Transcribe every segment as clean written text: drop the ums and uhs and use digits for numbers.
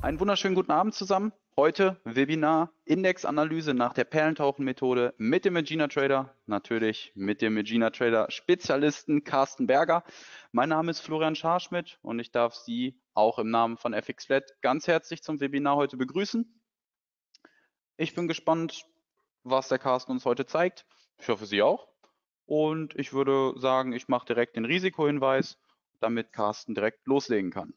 Einen wunderschönen guten Abend zusammen. Heute Webinar Indexanalyse nach der Perlentauchen-Methode mit dem Magina Trader, natürlich mit dem Magina Trader Spezialisten Carsten Berger. Mein Name ist Florian Scharschmidt und ich darf Sie auch im Namen von FXFlat ganz herzlich zum Webinar heute begrüßen. Ich bin gespannt, was der Carsten uns heute zeigt. Ich hoffe, Sie auch. Und ich würde sagen, ich mache direkt den Risikohinweis, damit Carsten direkt loslegen kann.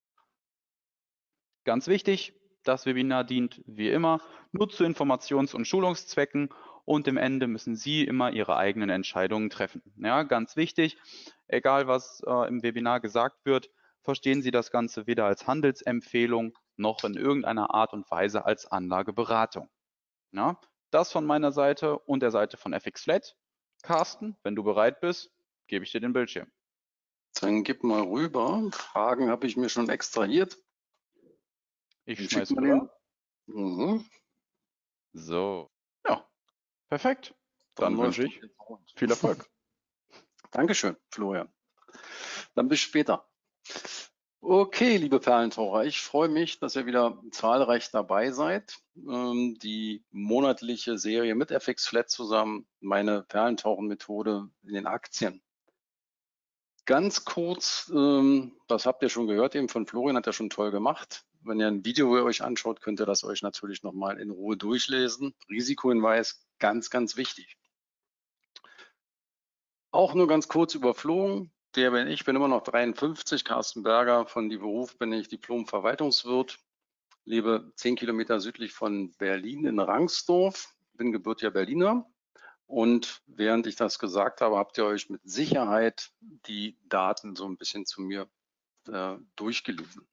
Ganz wichtig, das Webinar dient wie immer nur zu Informations- und Schulungszwecken und im Ende müssen Sie immer Ihre eigenen Entscheidungen treffen. Ja, ganz wichtig, egal was im Webinar gesagt wird, verstehen Sie das Ganze weder als Handelsempfehlung noch in irgendeiner Art und Weise als Anlageberatung. Ja, das von meiner Seite und der Seite von FXFlat. Carsten, wenn du bereit bist, gebe ich dir den Bildschirm. Dann gib mal rüber. Fragen habe ich mir schon extrahiert. Ich schmeiß rüber. So, ja, perfekt. Dann wünsche ich viel Erfolg. Dankeschön, Florian. Dann bis später. Okay, liebe Perlentaucher, ich freue mich, dass ihr wieder zahlreich dabei seid. Die monatliche Serie mit FXFlat zusammen, meine Perlentauchen-Methode in den Aktien. Ganz kurz, das habt ihr schon gehört, eben von Florian, hat er schon toll gemacht. Wenn ihr ein Video euch anschaut, könnt ihr das euch natürlich nochmal in Ruhe durchlesen. Risikohinweis, ganz, ganz wichtig. Auch nur ganz kurz überflogen. Ich bin immer noch 53, Carsten Berger, von Beruf bin ich Diplom-Verwaltungswirt, lebe 10 Kilometer südlich von Berlin in Rangsdorf, bin gebürtiger Berliner. Und während ich das gesagt habe, habt ihr euch mit Sicherheit die Daten so ein bisschen zu mir durchgelesen.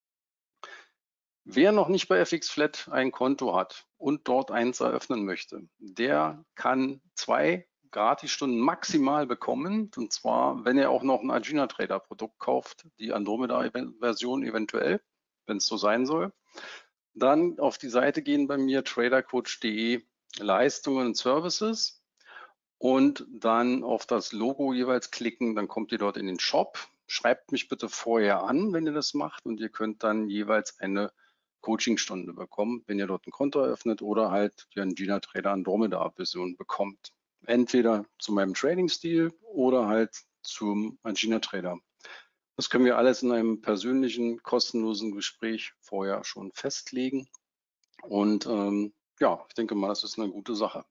Wer noch nicht bei FXFlat ein Konto hat und dort eins eröffnen möchte, der kann 2 Gratisstunden maximal bekommen. Und zwar, wenn er auch noch ein Agina Trader Produkt kauft, die Andromeda-Version eventuell, wenn es so sein soll. Dann auf die Seite gehen bei mir tradercoach.de Leistungen und Services und dann auf das Logo jeweils klicken, dann kommt ihr dort in den Shop. Schreibt mich bitte vorher an, wenn ihr das macht, und ihr könnt dann jeweils eine Coachingstunde bekommen, wenn ihr dort ein Konto eröffnet oder halt die Agina Trader Andromeda Version bekommt. Entweder zu meinem Trading-Stil oder halt zum Agina Trader. Das können wir alles in einem persönlichen, kostenlosen Gespräch vorher schon festlegen. Und ja, ich denke mal, das ist eine gute Sache.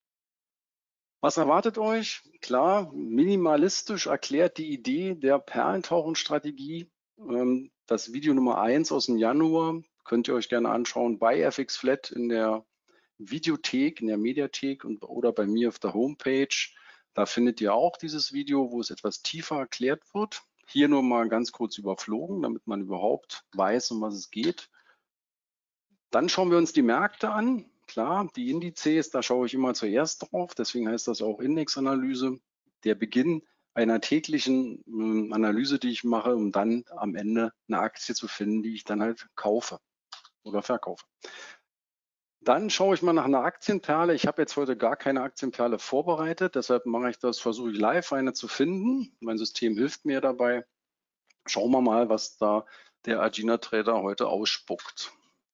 Was erwartet euch? Klar, minimalistisch erklärt die Idee der Perlentauchen-Strategie. Das Video Nummer 1 aus dem Januar könnt ihr euch gerne anschauen bei FXFlat in der Videothek, in der Mediathek oder bei mir auf der Homepage. Da findet ihr auch dieses Video, wo es etwas tiefer erklärt wird. Hier nur mal ganz kurz überflogen, damit man überhaupt weiß, um was es geht. Dann schauen wir uns die Märkte an. Klar, die Indizes, da schaue ich immer zuerst drauf, deswegen heißt das auch Indexanalyse. Der Beginn einer täglichen Analyse, die ich mache, um dann am Ende eine Aktie zu finden, die ich dann halt kaufe oder verkaufe. Dann schaue ich mal nach einer Aktienperle. Ich habe jetzt heute gar keine Aktienperle vorbereitet, deshalb versuche ich live eine zu finden. Mein System hilft mir dabei. Schauen wir mal, was da der Agina Trader heute ausspuckt.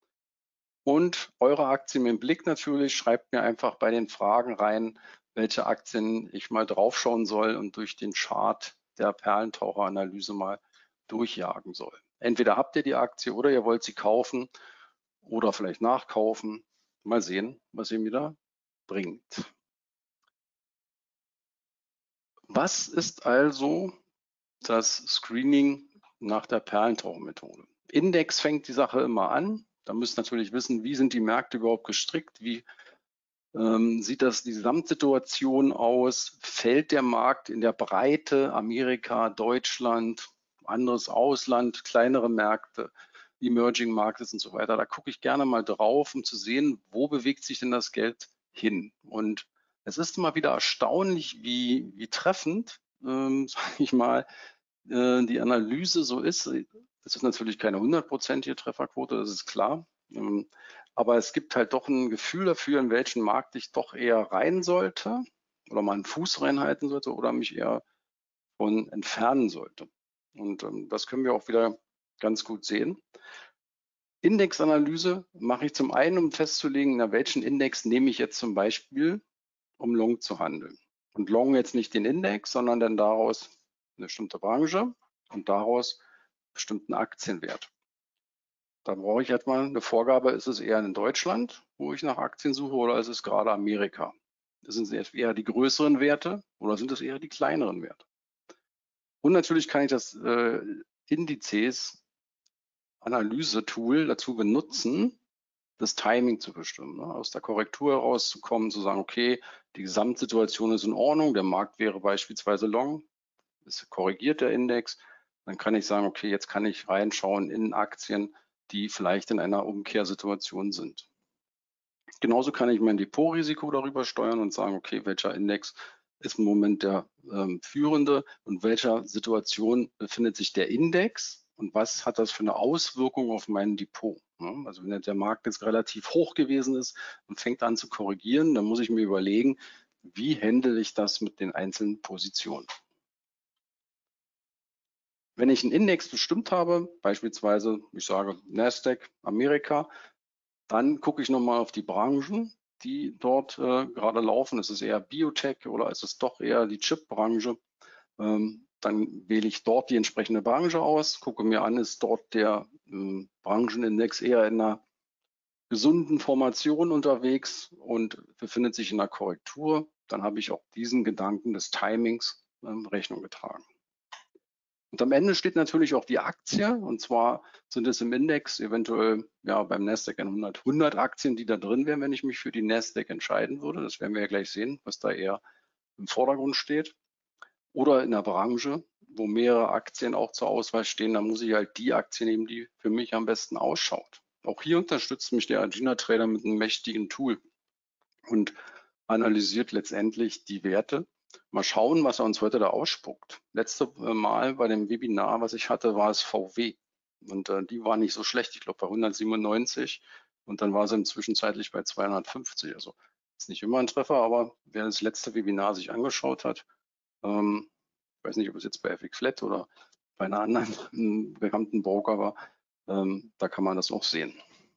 Und eure Aktien im Blick natürlich. Schreibt mir einfach bei den Fragen rein, welche Aktien ich mal draufschauen soll und durch den Chart der Perlentaucher-Analyse mal durchjagen soll. Entweder habt ihr die Aktie oder ihr wollt sie kaufen oder vielleicht nachkaufen. Mal sehen, was ihr mir da bringt. Was ist also das Screening nach der Perlentaucher-Methode? Index fängt die Sache immer an. Da müsst ihr natürlich wissen, wie sind die Märkte überhaupt gestrickt, wie sieht das die Gesamtsituation aus? Fällt der Markt in der Breite, Amerika, Deutschland, anderes Ausland, kleinere Märkte, Emerging Markets und so weiter? Da gucke ich gerne mal drauf, um zu sehen, wo bewegt sich denn das Geld hin? Und es ist immer wieder erstaunlich, wie treffend, sage ich mal, die Analyse so ist. Das ist natürlich keine 100%ige Trefferquote, das ist klar. Aber es gibt halt doch ein Gefühl dafür, in welchen Markt ich doch eher rein sollte oder mal einen Fuß reinhalten sollte oder mich eher von entfernen sollte. Und das können wir auch wieder ganz gut sehen. Indexanalyse mache ich zum einen, um festzulegen, na, welchen Index nehme ich jetzt zum Beispiel, um Long zu handeln. Und Long jetzt nicht den Index, sondern dann daraus eine bestimmte Branche und daraus bestimmten Aktienwert. Da brauche ich jetzt mal eine Vorgabe, ist es eher in Deutschland, wo ich nach Aktien suche, oder ist es gerade Amerika? Sind es eher die größeren Werte oder sind es eher die kleineren Werte? Und natürlich kann ich das Indizes-Analyse-Tool dazu benutzen, das Timing zu bestimmen, ne? Aus der Korrektur herauszukommen, zu sagen, okay, die Gesamtsituation ist in Ordnung, der Markt wäre beispielsweise long, es korrigiert der Index, dann kann ich sagen, okay, jetzt kann ich reinschauen in Aktien, die vielleicht in einer Umkehrsituation sind. Genauso kann ich mein Depotrisiko darüber steuern und sagen, okay, welcher Index ist im Moment der führende und welcher Situation befindet sich der Index und was hat das für eine Auswirkung auf mein Depot. Ne? Also wenn der Markt jetzt relativ hoch gewesen ist und fängt an zu korrigieren, dann muss ich mir überlegen, wie handle ich das mit den einzelnen Positionen. Wenn ich einen Index bestimmt habe, beispielsweise, ich sage Nasdaq Amerika, dann gucke ich nochmal auf die Branchen, die dort gerade laufen. Ist es eher Biotech oder ist es doch eher die Chip-Branche? Dann wähle ich dort die entsprechende Branche aus, gucke mir an, ist dort der Branchenindex eher in einer gesunden Formation unterwegs und befindet sich in einer Korrektur. Dann habe ich auch diesen Gedanken des Timings Rechnung getragen. Und am Ende steht natürlich auch die Aktie, und zwar sind es im Index eventuell ja beim Nasdaq 100 Aktien, die da drin wären, wenn ich mich für die Nasdaq entscheiden würde. Das werden wir ja gleich sehen, was da eher im Vordergrund steht. Oder in der Branche, wo mehrere Aktien auch zur Auswahl stehen, dann muss ich halt die Aktie nehmen, die für mich am besten ausschaut. Auch hier unterstützt mich der Agina Trader mit einem mächtigen Tool und analysiert letztendlich die Werte. Mal schauen, was er uns heute da ausspuckt. Letzte Mal bei dem Webinar, was ich hatte, war es VW. Und die war nicht so schlecht. Ich glaube bei 197 und dann war sie zwischenzeitlich bei 250. Also ist nicht immer ein Treffer, aber wer das letzte Webinar sich angeschaut hat, ich weiß nicht, ob es jetzt bei FX Flat oder bei einer anderen bekannten Broker war, da kann man das auch sehen.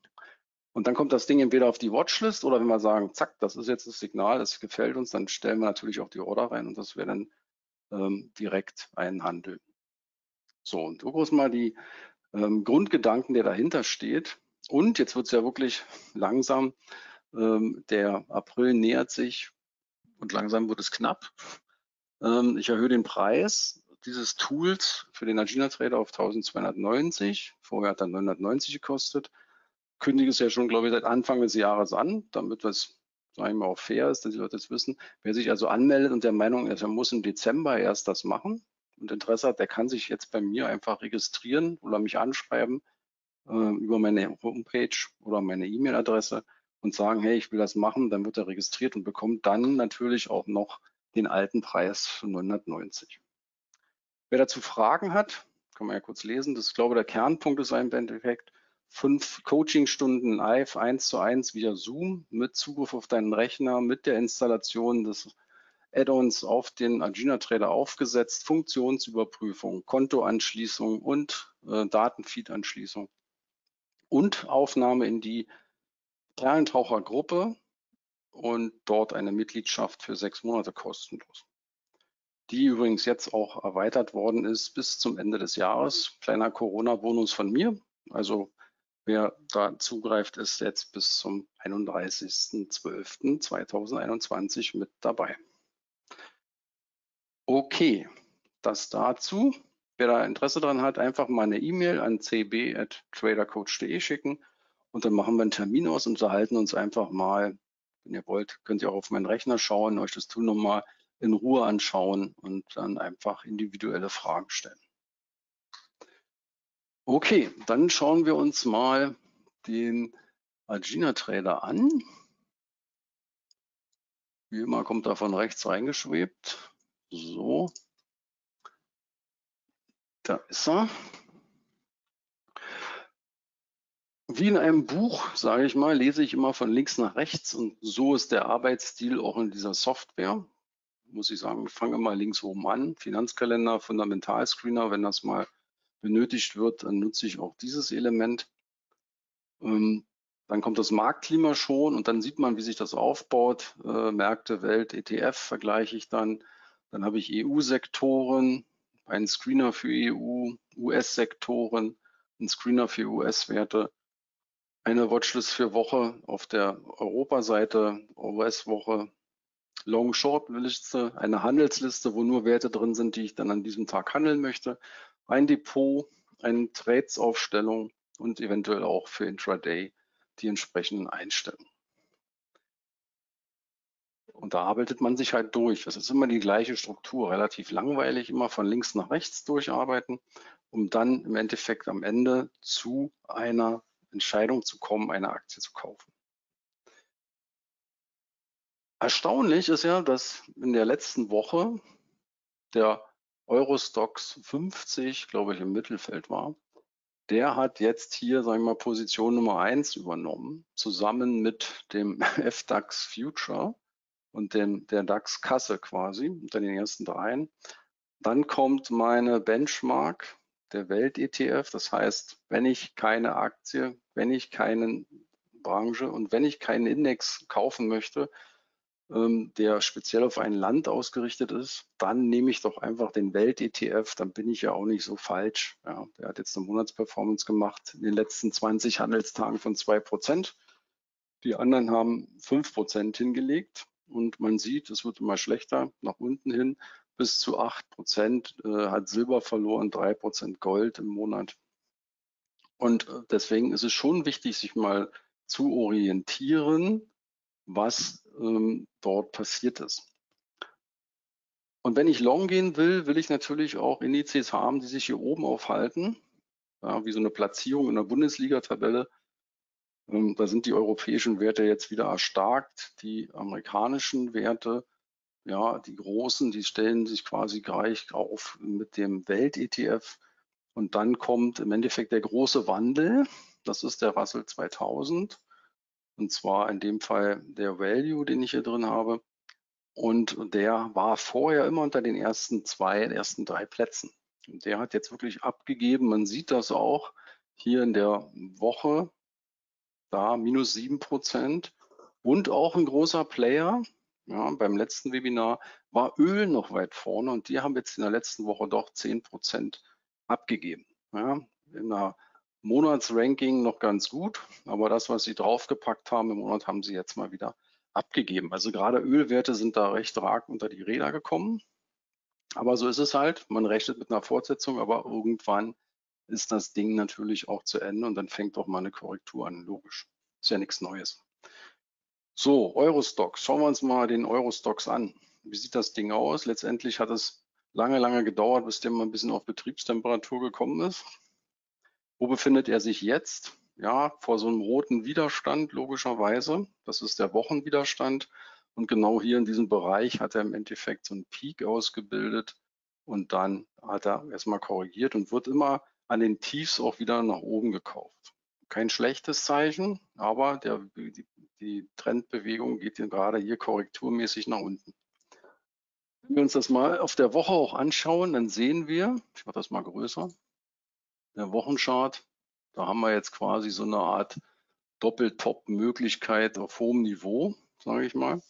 Und dann kommt das Ding entweder auf die Watchlist oder wenn wir sagen, zack, das ist jetzt das Signal, das gefällt uns, dann stellen wir natürlich auch die Order rein und das wäre dann direkt ein Handel. So, und so groß mal die Grundgedanken, der dahinter steht. Und jetzt wird es ja wirklich langsam, der April nähert sich und langsam wird es knapp. Ich erhöhe den Preis dieses Tools für den Agina Trader auf 1290. Vorher hat er 990 gekostet. Kündige es ja schon, glaube ich, seit Anfang des Jahres an, damit das, sagen wir mal, auch fair ist, dass die Leute das wissen. Wer sich also anmeldet und der Meinung ist, er muss im Dezember erst das machen und Interesse hat, der kann sich jetzt bei mir einfach registrieren oder mich anschreiben über meine Homepage oder meine E-Mail-Adresse und sagen, hey, ich will das machen, dann wird er registriert und bekommt dann natürlich auch noch den alten Preis von 990. Wer dazu Fragen hat, kann man ja kurz lesen. Das, ich glaube, der Kernpunkt ist im Endeffekt 5 Coachingstunden live 1:1 via Zoom mit Zugriff auf deinen Rechner, mit der Installation des Add-ons auf den Agina Trader aufgesetzt, Funktionsüberprüfung, Kontoanschließung und Datenfeed-Anschließung und Aufnahme in die Perlentaucher-Gruppe und dort eine Mitgliedschaft für 6 Monate kostenlos. Die übrigens jetzt auch erweitert worden ist bis zum Ende des Jahres. Kleiner Corona-Bonus von mir. Also wer da zugreift, ist jetzt bis zum 31.12.2021 mit dabei. Okay, das dazu. Wer da Interesse daran hat, einfach mal eine E-Mail an cb@tradercoach.de schicken und dann machen wir einen Termin aus und unterhalten uns einfach mal. Wenn ihr wollt, könnt ihr auch auf meinen Rechner schauen, euch das Tool nochmal in Ruhe anschauen und dann einfach individuelle Fragen stellen. Okay, dann schauen wir uns mal den Agina Trader an. Wie immer kommt er von rechts reingeschwebt. So, da ist er. Wie in einem Buch, sage ich mal, lese ich immer von links nach rechts und so ist der Arbeitsstil auch in dieser Software. Muss ich sagen, ich fange immer links oben an. Finanzkalender, Fundamentalscreener, wenn das mal benötigt wird, dann nutze ich auch dieses Element. Dann kommt das Marktklima schon und dann sieht man, wie sich das aufbaut. Märkte, Welt, ETF vergleiche ich dann. Dann habe ich EU-Sektoren, einen Screener für EU, US-Sektoren, einen Screener für US-Werte, eine Watchlist für Woche auf der Europa-Seite, US-Woche, Long-Short-Liste, eine Handelsliste, wo nur Werte drin sind, die ich dann an diesem Tag handeln möchte, ein Depot, eine Trades-Aufstellung und eventuell auch für Intraday die entsprechenden Einstellungen. Und da arbeitet man sich halt durch. Das ist immer die gleiche Struktur, relativ langweilig, immer von links nach rechts durcharbeiten, um dann im Endeffekt am Ende zu einer Entscheidung zu kommen, eine Aktie zu kaufen. Erstaunlich ist ja, dass in der letzten Woche der Eurostoxx 50, glaube ich, im Mittelfeld war. Der hat jetzt hier, sagen wir mal, Position Nummer 1 übernommen, zusammen mit dem FDAX Future und der DAX Kasse quasi, unter den ersten dreien. Dann kommt meine Benchmark, der Welt-ETF. Das heißt, wenn ich keine Aktie, wenn ich keine Branche und wenn ich keinen Index kaufen möchte, der speziell auf ein Land ausgerichtet ist, dann nehme ich doch einfach den Welt-ETF, dann bin ich ja auch nicht so falsch. Ja, der hat jetzt eine Monatsperformance gemacht in den letzten 20 Handelstagen von 2%. Die anderen haben 5% hingelegt und man sieht, es wird immer schlechter, nach unten hin bis zu 8%, hat Silber verloren, 3% Gold im Monat. Und deswegen ist es schon wichtig, sich mal zu orientieren, was dort passiert ist. Und wenn ich long gehen will, will ich natürlich auch Indizes haben, die sich hier oben aufhalten, ja, wie so eine Platzierung in der Bundesliga-Tabelle. Da sind die europäischen Werte jetzt wieder erstarkt, die amerikanischen Werte, ja, die großen, die stellen sich quasi gleich auf mit dem Welt-ETF. Und dann kommt im Endeffekt der große Wandel, das ist der Russell 2000. Und zwar in dem Fall der Value, den ich hier drin habe. Und der war vorher immer unter den ersten drei Plätzen. Und der hat jetzt wirklich abgegeben. Man sieht das auch hier in der Woche, da minus 7%. Und auch ein großer Player, ja, beim letzten Webinar war Öl noch weit vorne und die haben jetzt in der letzten Woche doch 10% abgegeben. Ja, in der Monatsranking noch ganz gut, aber das, was sie draufgepackt haben im Monat, haben sie jetzt mal wieder abgegeben. Also gerade Ölwerte sind da recht arg unter die Räder gekommen. Aber so ist es halt. Man rechnet mit einer Fortsetzung, aber irgendwann ist das Ding natürlich auch zu Ende und dann fängt auch mal eine Korrektur an. Logisch. Ist ja nichts Neues. So, Eurostoxx. Schauen wir uns mal den Eurostoxx an. Wie sieht das Ding aus? Letztendlich hat es lange gedauert, bis der mal ein bisschen auf Betriebstemperatur gekommen ist. Wo befindet er sich jetzt? Ja, vor so einem roten Widerstand logischerweise. Das ist der Wochenwiderstand. Und genau hier in diesem Bereich hat er im Endeffekt so einen Peak ausgebildet. Und dann hat er erstmal korrigiert und wird immer an den Tiefs auch wieder nach oben gekauft. Kein schlechtes Zeichen, aber die Trendbewegung geht gerade hier korrekturmäßig nach unten. Wenn wir uns das mal auf der Woche auch anschauen, dann sehen wir, ich mache das mal größer, der Wochenchart, da haben wir jetzt quasi so eine Art Doppeltop-Möglichkeit auf hohem Niveau, sage ich mal.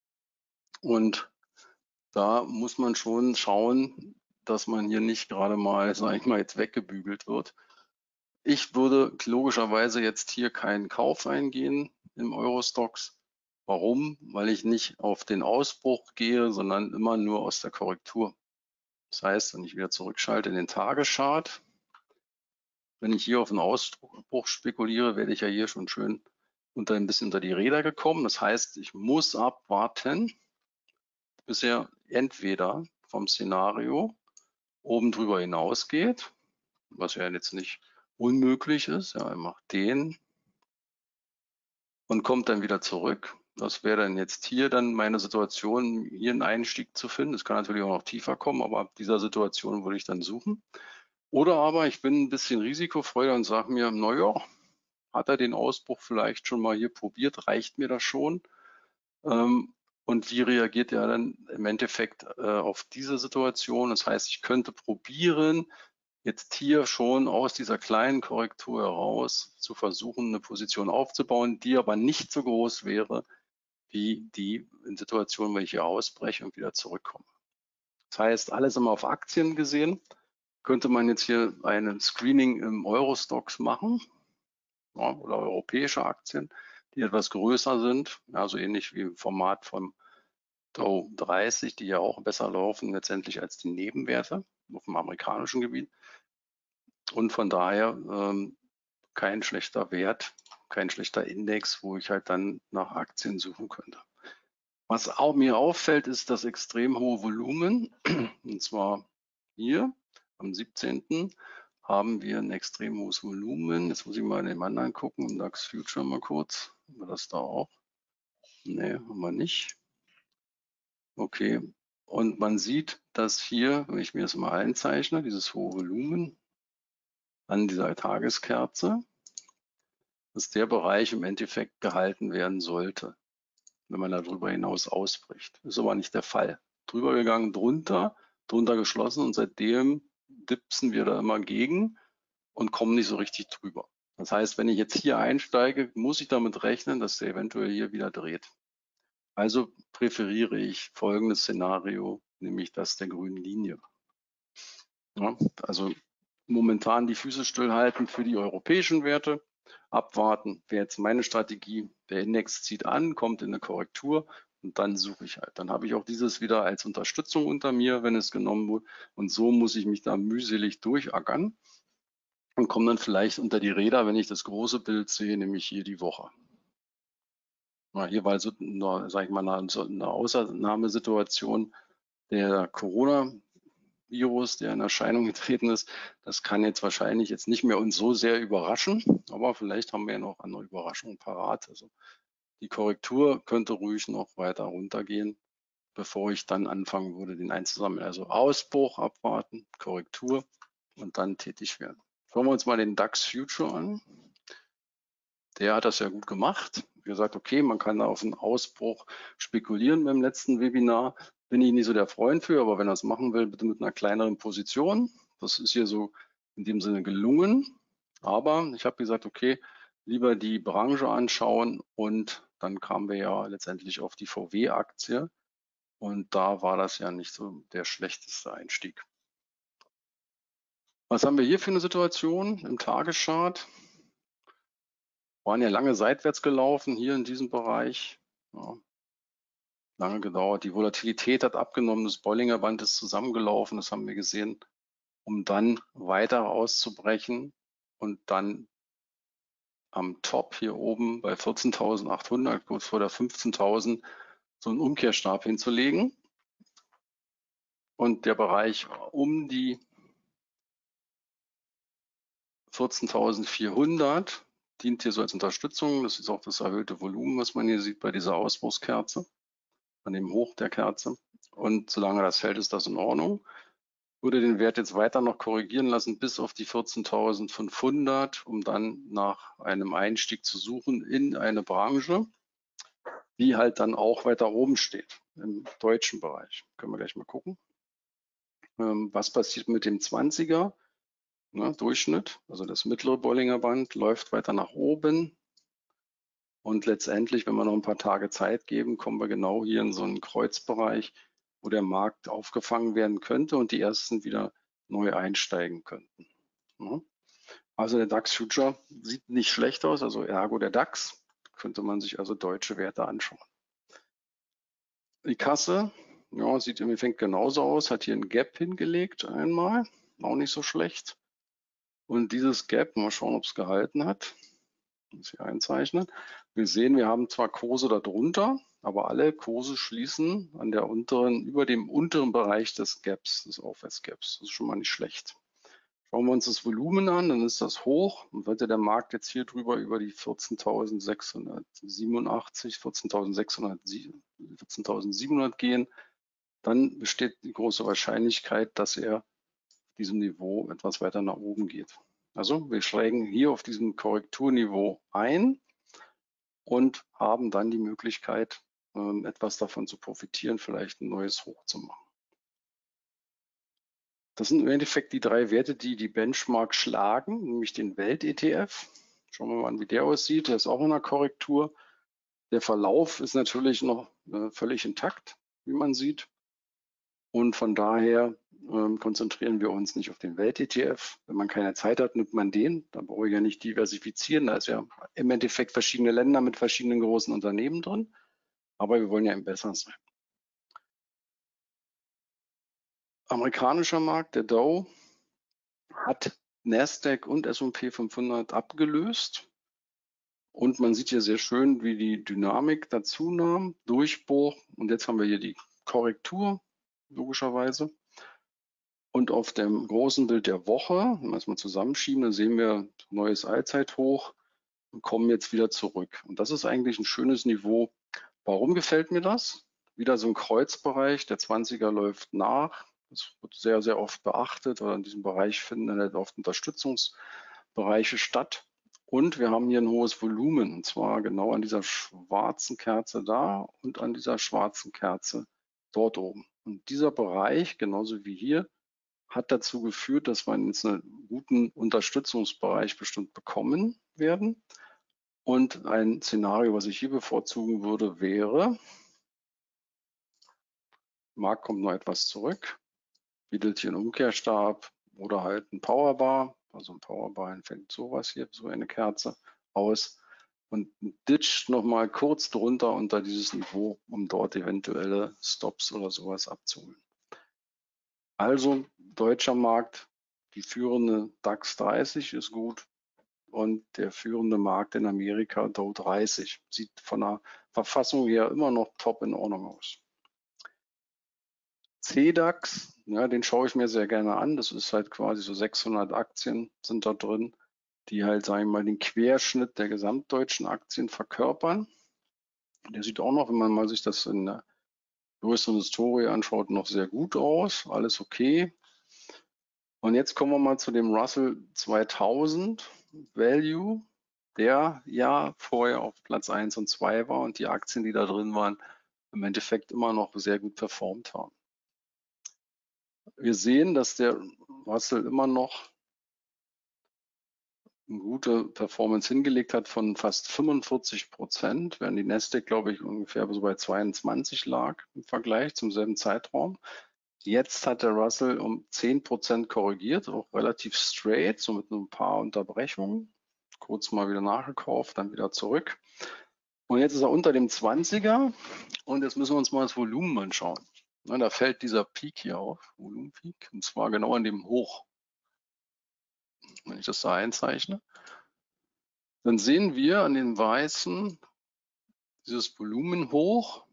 Und da muss man schon schauen, dass man hier nicht gerade mal, sage ich mal, jetzt weggebügelt wird. Ich würde logischerweise jetzt hier keinen Kauf eingehen im Eurostoxx. Warum? Weil ich nicht auf den Ausbruch gehe, sondern immer nur aus der Korrektur. Das heißt, wenn ich wieder zurückschalte in den Tageschart, wenn ich hier auf den Ausbruch spekuliere, werde ich ja hier schon schön ein bisschen unter die Räder gekommen. Das heißt, ich muss abwarten, bis er entweder vom Szenario oben drüber hinausgeht, was ja jetzt nicht unmöglich ist. Ja, er macht den und kommt dann wieder zurück. Das wäre dann jetzt hier dann meine Situation, hier einen Einstieg zu finden. Es kann natürlich auch noch tiefer kommen, aber ab dieser Situation würde ich dann suchen. Oder aber ich bin ein bisschen risikofreuder und sage mir, naja, hat er den Ausbruch vielleicht schon mal hier probiert? Reicht mir das schon? Und wie reagiert er dann im Endeffekt auf diese Situation? Das heißt, ich könnte probieren, jetzt hier schon aus dieser kleinen Korrektur heraus zu versuchen, eine Position aufzubauen, die aber nicht so groß wäre, wie die in Situationen, wenn ich hier ausbreche und wieder zurückkomme. Das heißt, alles immer auf Aktien gesehen, könnte man jetzt hier ein Screening im Euro-Stocks machen, ja, oder europäische Aktien, die etwas größer sind, ja, so ähnlich wie im Format vom Dow 30, die ja auch besser laufen letztendlich als die Nebenwerte auf dem amerikanischen Gebiet. Und von daher kein schlechter Wert, kein schlechter Index, wo ich halt dann nach Aktien suchen könnte. Was auch mir auffällt, ist das extrem hohe Volumen. Und zwar hier am 17. haben wir ein extrem hohes Volumen. Jetzt muss ich mal in dem anderen gucken, im DAX Future mal kurz. Haben wir das da auch? Ne, haben wir nicht. Okay. Und man sieht, dass hier, wenn ich mir das mal einzeichne, dieses hohe Volumen an dieser Tageskerze, dass der Bereich im Endeffekt gehalten werden sollte, wenn man darüber hinaus ausbricht. Ist aber nicht der Fall. Drüber gegangen, drunter geschlossen und seitdem dipsen wir da immer gegen und kommen nicht so richtig drüber. Das heißt, wenn ich jetzt hier einsteige, muss ich damit rechnen, dass der eventuell hier wieder dreht. Also präferiere ich folgendes Szenario, nämlich das der grünen Linie. Ja, also momentan die Füße stillhalten für die europäischen Werte, abwarten, wäre jetzt meine Strategie. Der Index zieht an, kommt in eine Korrektur und dann suche ich halt. Dann habe ich auch dieses wieder als Unterstützung unter mir, wenn es genommen wird. Und so muss ich mich da mühselig durchackern und komme dann vielleicht unter die Räder, wenn ich das große Bild sehe, nämlich hier die Woche. Ja, hier war so, sage ich mal, eine Ausnahmesituation der Corona-Virus, der in Erscheinung getreten ist. Das kann jetzt wahrscheinlich jetzt nicht mehr uns so sehr überraschen, aber vielleicht haben wir ja noch andere Überraschungen parat. Also die Korrektur könnte ruhig noch weiter runtergehen, bevor ich dann anfangen würde, den einzusammeln. Also Ausbruch abwarten, Korrektur und dann tätig werden. Schauen wir uns mal den DAX Future an. Der hat das ja gut gemacht. Wie gesagt, okay, man kann da auf einen Ausbruch spekulieren beim letzten Webinar. Bin ich nicht so der Freund für, aber wenn er es machen will, bitte mit einer kleineren Position. Das ist hier so in dem Sinne gelungen. Aber ich habe gesagt, okay, lieber die Branche anschauen und dann kamen wir ja letztendlich auf die VW-Aktie und da war das ja nicht so der schlechteste Einstieg. Was haben wir hier für eine Situation im Tageschart? Waren ja lange seitwärts gelaufen hier in diesem Bereich. Ja, lange gedauert. Die Volatilität hat abgenommen, das Bollinger Band ist zusammengelaufen, das haben wir gesehen, um dann weiter auszubrechen und dann am Top hier oben bei 14.800, kurz vor der 15.000, so einen Umkehrstab hinzulegen. Und der Bereich um die 14.400 dient hier so als Unterstützung. Das ist auch das erhöhte Volumen, was man hier sieht bei dieser Ausbruchskerze, an dem Hoch der Kerze. Und solange das hält, ist das in Ordnung. Würde den Wert jetzt weiter noch korrigieren lassen bis auf die 14.500, um dann nach einem Einstieg zu suchen in eine Branche, die halt dann auch weiter oben steht, im deutschen Bereich. Können wir gleich mal gucken. Was passiert mit dem 20er? Durchschnitt, also das mittlere Bollinger Band läuft weiter nach oben. Und letztendlich, wenn wir noch ein paar Tage Zeit geben, kommen wir genau hier in so einen Kreuzbereich, wo der Markt aufgefangen werden könnte und die ersten wieder neu einsteigen könnten. Also der DAX Future sieht nicht schlecht aus, also ergo der DAX, könnte man sich also deutsche Werte anschauen. Die Kasse, ja, sieht im Endeffekt genauso aus, hat hier ein Gap hingelegt einmal, auch nicht so schlecht. Und dieses Gap, mal schauen, ob es gehalten hat. Das hier einzeichnen. Wir sehen, wir haben zwar Kurse darunter, aber alle Kurse schließen an der über dem unteren Bereich des Gaps, des Aufwärtsgaps. Das ist schon mal nicht schlecht. Schauen wir uns das Volumen an, dann ist das hoch. Und sollte der Markt jetzt hier drüber über die 14.687, 14.700 gehen, dann besteht die große Wahrscheinlichkeit, dass er auf diesem Niveau etwas weiter nach oben geht. Also wir schrägen hier auf diesem Korrekturniveau ein und haben dann die Möglichkeit, etwas davon zu profitieren, vielleicht ein neues Hoch zu machen. Das sind im Endeffekt die 3 Werte, die die Benchmark schlagen, nämlich den Welt-ETF. Schauen wir mal an, wie der aussieht. Der ist auch in einer Korrektur. Der Verlauf ist natürlich noch völlig intakt, wie man sieht. Und von daher konzentrieren wir uns nicht auf den Welt-ETF. Wenn man keine Zeit hat, nimmt man den. Da brauche ich ja nicht diversifizieren. Da ist ja im Endeffekt verschiedene Länder mit verschiedenen großen Unternehmen drin. Aber wir wollen ja im Besser sein. Amerikanischer Markt, der Dow, hat Nasdaq und S&P 500 abgelöst. Und man sieht hier sehr schön, wie die Dynamik dazu nahm, Durchbruch. Und jetzt haben wir hier die Korrektur, logischerweise. Und auf dem großen Bild der Woche, wenn wir es mal zusammenschieben, dann sehen wir neues Allzeithoch und kommen jetzt wieder zurück. Und das ist eigentlich ein schönes Niveau. Warum gefällt mir das? Wieder so ein Kreuzbereich, der 20er läuft nach. Das wird sehr, sehr oft beachtet, oder in diesem Bereich finden halt oft Unterstützungsbereiche statt. Und wir haben hier ein hohes Volumen, und zwar genau an dieser schwarzen Kerze da und an dieser schwarzen Kerze dort oben. Und dieser Bereich, genauso wie hier, hat dazu geführt, dass wir jetzt einen guten Unterstützungsbereich bestimmt bekommen werden. Und ein Szenario, was ich hier bevorzugen würde, wäre, Markt kommt noch etwas zurück, bietet hier einen Umkehrstab oder halt ein Powerbar. Also ein Powerbar fängt sowas hier, so eine Kerze aus und ditcht nochmal kurz drunter unter dieses Niveau, um dort eventuelle Stops oder sowas abzuholen. Also deutscher Markt, die führende DAX 30 ist gut und der führende Markt in Amerika, Dow 30, sieht von der Verfassung her immer noch top in Ordnung aus. CDAX, ja, den schaue ich mir sehr gerne an. Das ist halt quasi so 600 Aktien sind da drin, die halt, sagen wir mal, den Querschnitt der gesamtdeutschen Aktien verkörpern. Der sieht auch noch, wenn man mal sich das in der größeren Historie anschaut, noch sehr gut aus. Alles okay. Und jetzt kommen wir mal zu dem Russell 2000 Value, der ja vorher auf Platz 1 und 2 war und die Aktien, die da drin waren, im Endeffekt immer noch sehr gut performt haben. Wir sehen, dass der Russell immer noch eine gute Performance hingelegt hat von fast 45%, während die Nasdaq, glaube ich, ungefähr so bei 22 lag im Vergleich zum selben Zeitraum. Jetzt hat der Russell um 10% korrigiert, auch relativ straight, so mit ein paar Unterbrechungen. Kurz mal wieder nachgekauft, dann wieder zurück. Und jetzt ist er unter dem 20er und jetzt müssen wir uns mal das Volumen anschauen. Na, da fällt dieser Peak hier auf, Volumenpeak, und zwar genau an dem Hoch. Wenn ich das da einzeichne, dann sehen wir an den weißen dieses Volumen hoch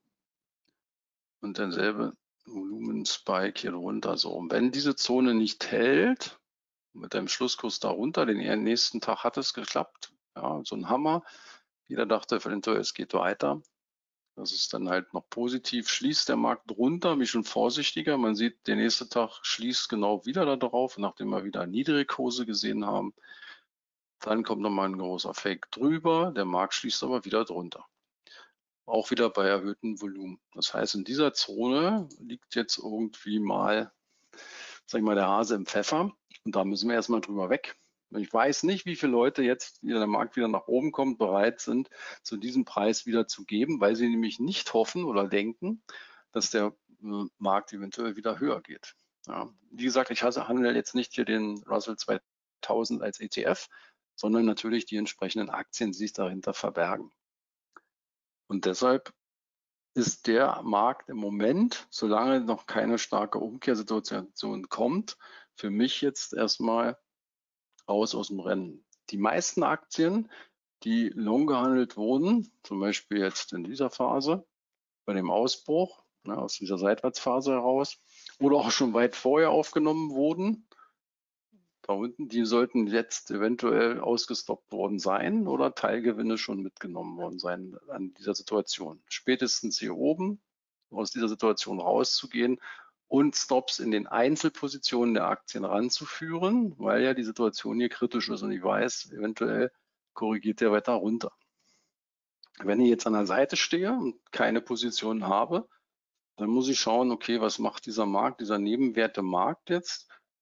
und derselbe Volumenspike hier drunter. So, und wenn diese Zone nicht hält, mit einem Schlusskurs darunter, den nächsten Tag hat es geklappt, ja, so ein Hammer. Jeder dachte eventuell, es geht weiter. Das ist dann halt noch positiv. Schließt der Markt drunter, bin ich schon vorsichtiger. Man sieht, der nächste Tag schließt genau wieder da drauf, nachdem wir wieder Niedrigkurse gesehen haben. Dann kommt nochmal ein großer Fake drüber, der Markt schließt aber wieder drunter. Auch wieder bei erhöhtem Volumen. Das heißt, in dieser Zone liegt jetzt irgendwie mal, sag ich mal, der Hase im Pfeffer. Und da müssen wir erstmal drüber weg. Ich weiß nicht, wie viele Leute jetzt, wie der Markt wieder nach oben kommt, bereit sind, zu diesem Preis wieder zu geben, weil sie nämlich nicht hoffen oder denken, dass der Markt eventuell wieder höher geht. Ja. Wie gesagt, ich handle jetzt nicht hier den Russell 2000 als ETF, sondern natürlich die entsprechenden Aktien, die sich dahinter verbergen. Und deshalb ist der Markt im Moment, solange noch keine starke Umkehrsituation kommt, für mich jetzt erstmal raus aus dem Rennen. Die meisten Aktien, die long gehandelt wurden, zum Beispiel jetzt in dieser Phase, bei dem Ausbruch, aus dieser Seitwärtsphase heraus, oder auch schon weit vorher aufgenommen wurden, da unten, die sollten jetzt eventuell ausgestoppt worden sein oder Teilgewinne schon mitgenommen worden sein an dieser Situation. Spätestens hier oben aus dieser Situation rauszugehen und Stops in den Einzelpositionen der Aktien ranzuführen, weil ja die Situation hier kritisch ist und ich weiß, eventuell korrigiert der weiter runter. Wenn ich jetzt an der Seite stehe und keine Position habe, dann muss ich schauen, okay, was macht dieser Markt, dieser Nebenwerte Markt jetzt?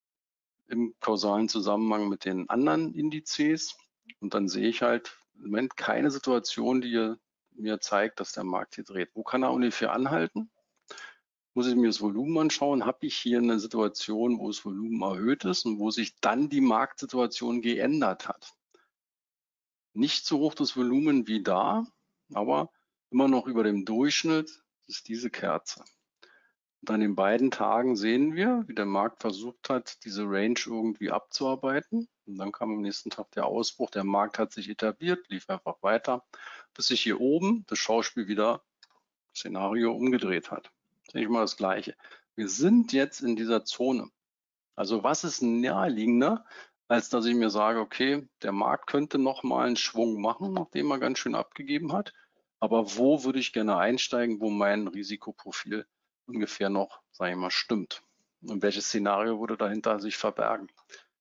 im kausalen Zusammenhang mit den anderen Indizes. Und dann sehe ich halt im Moment keine Situation, die mir zeigt, dass der Markt hier dreht. Wo kann er ungefähr anhalten? Muss ich mir das Volumen anschauen, habe ich hier eine Situation, wo das Volumen erhöht ist und wo sich dann die Marktsituation geändert hat. Nicht so hoch das Volumen wie da, aber immer noch über dem Durchschnitt ist diese Kerze. Und an den beiden Tagen sehen wir, wie der Markt versucht hat, diese Range irgendwie abzuarbeiten. Und dann kam am nächsten Tag der Ausbruch. Der Markt hat sich etabliert, lief einfach weiter, bis sich hier oben das Schauspiel wieder Szenario umgedreht hat. Denke ich mal das Gleiche. Wir sind jetzt in dieser Zone. Also was ist naheliegender, als dass ich mir sage, okay, der Markt könnte noch mal einen Schwung machen, nachdem er ganz schön abgegeben hat. Aber wo würde ich gerne einsteigen, wo mein Risikoprofil ungefähr noch, sage ich mal, stimmt? Und welches Szenario würde dahinter sich verbergen?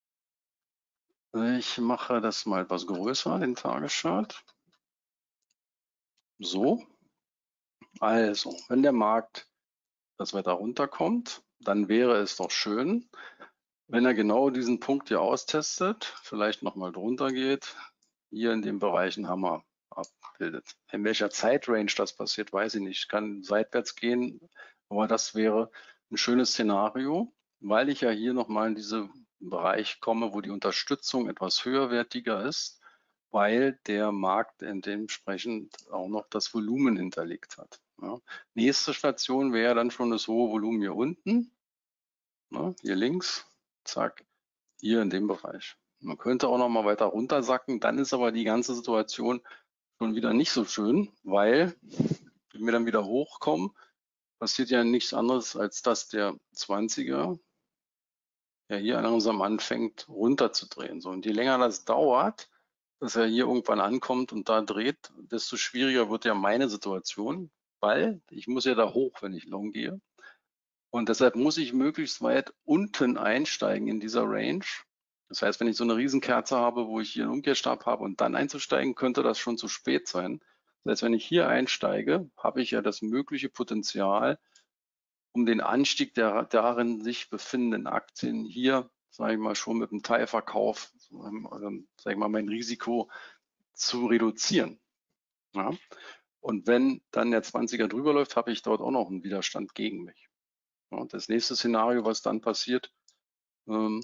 Ich mache das mal etwas größer, den Tageschart. So. Also, wenn der Markt das weiter runterkommt, dann wäre es doch schön, wenn er genau diesen Punkt hier austestet, vielleicht nochmal drunter geht, hier in den Bereichen Hammer abbildet. In welcher Zeitrange das passiert, weiß ich nicht. Kann seitwärts gehen, aber das wäre ein schönes Szenario, weil ich ja hier nochmal in diesen Bereich komme, wo die Unterstützung etwas höherwertiger ist, weil der Markt dementsprechend auch noch das Volumen hinterlegt hat. Ja. Nächste Station wäre dann schon das hohe Volumen hier unten, hier links, zack, hier in dem Bereich. Man könnte auch noch mal weiter runtersacken, dann ist aber die ganze Situation schon wieder nicht so schön, weil wenn wir dann wieder hochkommen, passiert ja nichts anderes, als dass der 20er ja hier langsam anfängt runterzudrehen. So, und je länger das dauert, dass er hier irgendwann ankommt und da dreht, desto schwieriger wird ja meine Situation, weil ich muss ja da hoch, wenn ich long gehe. Und deshalb muss ich möglichst weit unten einsteigen in dieser Range. Das heißt, wenn ich so eine Riesenkerze habe, wo ich hier einen Umkehrstab habe und dann einzusteigen, könnte das schon zu spät sein. Das heißt, wenn ich hier einsteige, habe ich ja das mögliche Potenzial, um den Anstieg der darin sich befindenden Aktien hier, sage ich mal, schon mit dem Teilverkauf, sage ich mal, mein Risiko zu reduzieren. Ja? Und wenn dann der 20er drüber läuft, habe ich dort auch noch einen Widerstand gegen mich. Ja, das nächste Szenario, was dann passiert, wäre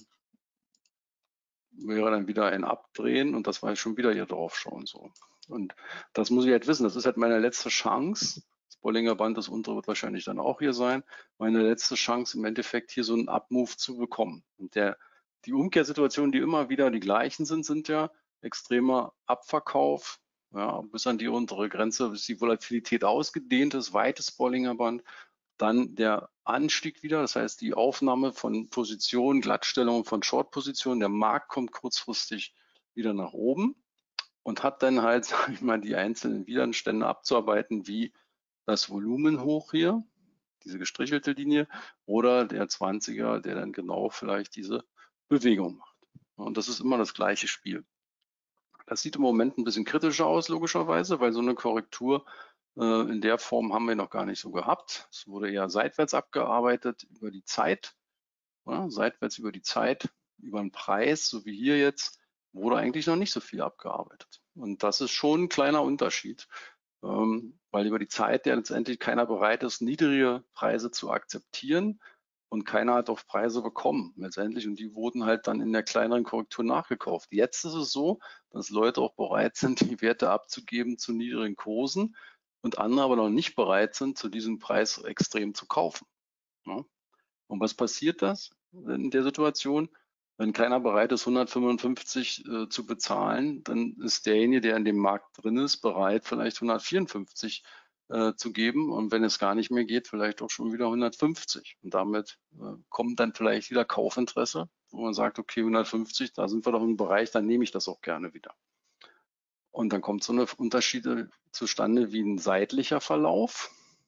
dann wieder ein Abdrehen und das war schon wieder hier drauf schauen. So. Und das muss ich halt wissen, das ist halt meine letzte Chance. Das Bollinger Band, das untere wird wahrscheinlich dann auch hier sein. Meine letzte Chance im Endeffekt hier so einen Up-Move zu bekommen. Und die Umkehrsituationen, die immer wieder die gleichen sind ja extremer Abverkauf, ja, bis an die untere Grenze, bis die Volatilität ausgedehnt ist, weites Bollinger Band. Dann der Anstieg wieder, das heißt die Aufnahme von Positionen, Glattstellung von Short-Positionen. Der Markt kommt kurzfristig wieder nach oben und hat dann halt, sag ich mal, die einzelnen Widerstände abzuarbeiten, wie das Volumen hoch hier, diese gestrichelte Linie, oder der 20er, der dann genau vielleicht diese Bewegung macht. Und das ist immer das gleiche Spiel. Das sieht im Moment ein bisschen kritischer aus, logischerweise, weil so eine Korrektur in der Form haben wir noch gar nicht so gehabt. Es wurde eher seitwärts abgearbeitet über die Zeit, ja, seitwärts über die Zeit, über den Preis, so wie hier jetzt, wurde eigentlich noch nicht so viel abgearbeitet. Und das ist schon ein kleiner Unterschied, weil über die Zeit ja letztendlich keiner bereit ist, niedrige Preise zu akzeptieren und keiner hat auch Preise bekommen letztendlich und die wurden halt dann in der kleineren Korrektur nachgekauft. Jetzt ist es so, dass Leute auch bereit sind, die Werte abzugeben zu niedrigen Kursen und andere aber noch nicht bereit sind, zu diesem Preis extrem zu kaufen. Ja. Und was passiert das in der Situation? Wenn keiner bereit ist, 155 zu bezahlen, dann ist derjenige, der in dem Markt drin ist, bereit, vielleicht 154 zu geben. Und wenn es gar nicht mehr geht, vielleicht auch schon wieder 150. Und damit kommt dann vielleicht wieder Kaufinteresse, wo man sagt, okay, 150, da sind wir doch im Bereich, dann nehme ich das auch gerne wieder. Und dann kommt so eine Unterschiede zustande wie ein seitlicher Verlauf.